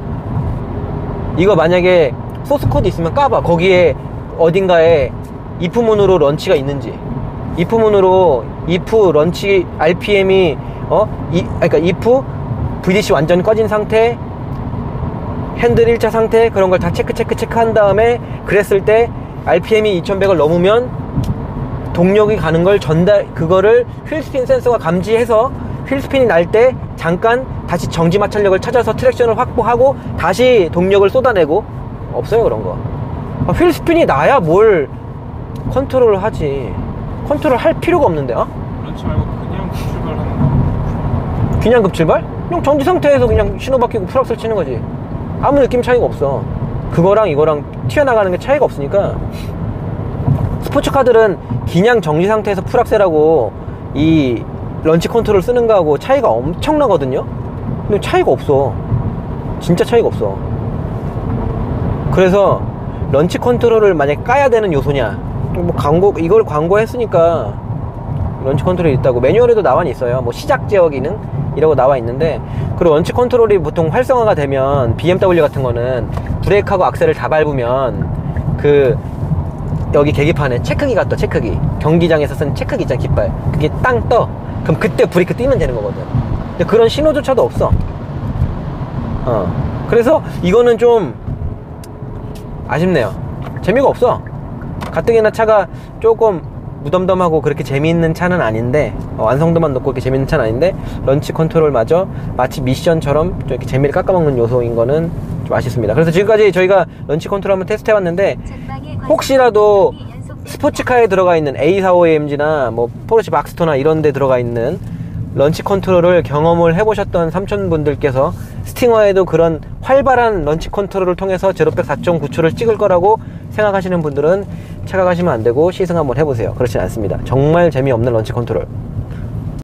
이거 만약에 소스 코드 있으면 까봐. 거기에 어딘가에 if 문으로 런치가 있는지, if 문으로 if 런치 RPM이 그러니까 if VDC 완전 꺼진 상태, 핸들 1차 상태, 그런 걸 다 체크한 다음에 그랬을 때 RPM이 2100을 넘으면 동력이 가는 걸 그거를 휠스핀 센서가 감지해서 휠스핀이 날 때 잠깐 다시 정지 마찰력을 찾아서 트랙션을 확보하고 다시 동력을 쏟아내고. 없어요 그런 거. 휠스핀이 나야 뭘 컨트롤을 하지. 컨트롤 할 필요가 없는데. 런치 말고 그냥 급출발하는 거. 그냥 급출발? 그냥 정지 상태에서 그냥 신호 바뀌고 풀악셀 치는 거지. 아무 느낌 차이가 없어. 그거랑 이거랑 튀어나가는 게 차이가 없으니까. 스포츠카들은 그냥 정지 상태에서 풀악셀하고 이 런치 컨트롤 쓰는 거하고 차이가 엄청나거든요. 근데 차이가 없어. 진짜 차이가 없어. 그래서 런치 컨트롤을 만약에 까야 되는 요소냐, 뭐 이걸 광고했으니까 런치 컨트롤이 있다고 매뉴얼에도 나와 있어요. 뭐 시작 제어 기능 이라고 나와 있는데, 그리고 런치 컨트롤이 보통 활성화가 되면 BMW 같은 거는 브레이크하고 악셀을 다 밟으면 여기 계기판에 체크기가 떠. 체크기, 경기장에서 쓴 체크기 있잖아, 깃발. 그게 땅 떠. 그럼 그때 브레이크 띄면 되는 거거든. 근데 그런 신호조차도 없어. 그래서 이거는 좀 아쉽네요. 재미가 없어. 가뜩이나 차가 조금 무덤덤하고 그렇게 재미있는 차는 아닌데, 완성도만 높고 이렇게 재미있는 차는 아닌데, 런치 컨트롤마저 마치 미션처럼 좀 이렇게 재미를 깎아먹는 요소인 거는 좀 아쉽습니다. 그래서 지금까지 저희가 런치 컨트롤 한번 테스트 해봤는데, 혹시라도 스포츠카에 들어가 있는 A45AMG나 뭐 포르쉐 박스터나 이런 데 들어가 있는 런치 컨트롤을 경험을 해보셨던 삼촌분들께서 스팅어에도 그런 활발한 런치 컨트롤을 통해서 제로백 4.9초를 찍을 거라고 생각하시는 분들은 착각하시면 안 되고 시승 한번 해보세요. 그렇진 않습니다. 정말 재미없는 런치 컨트롤.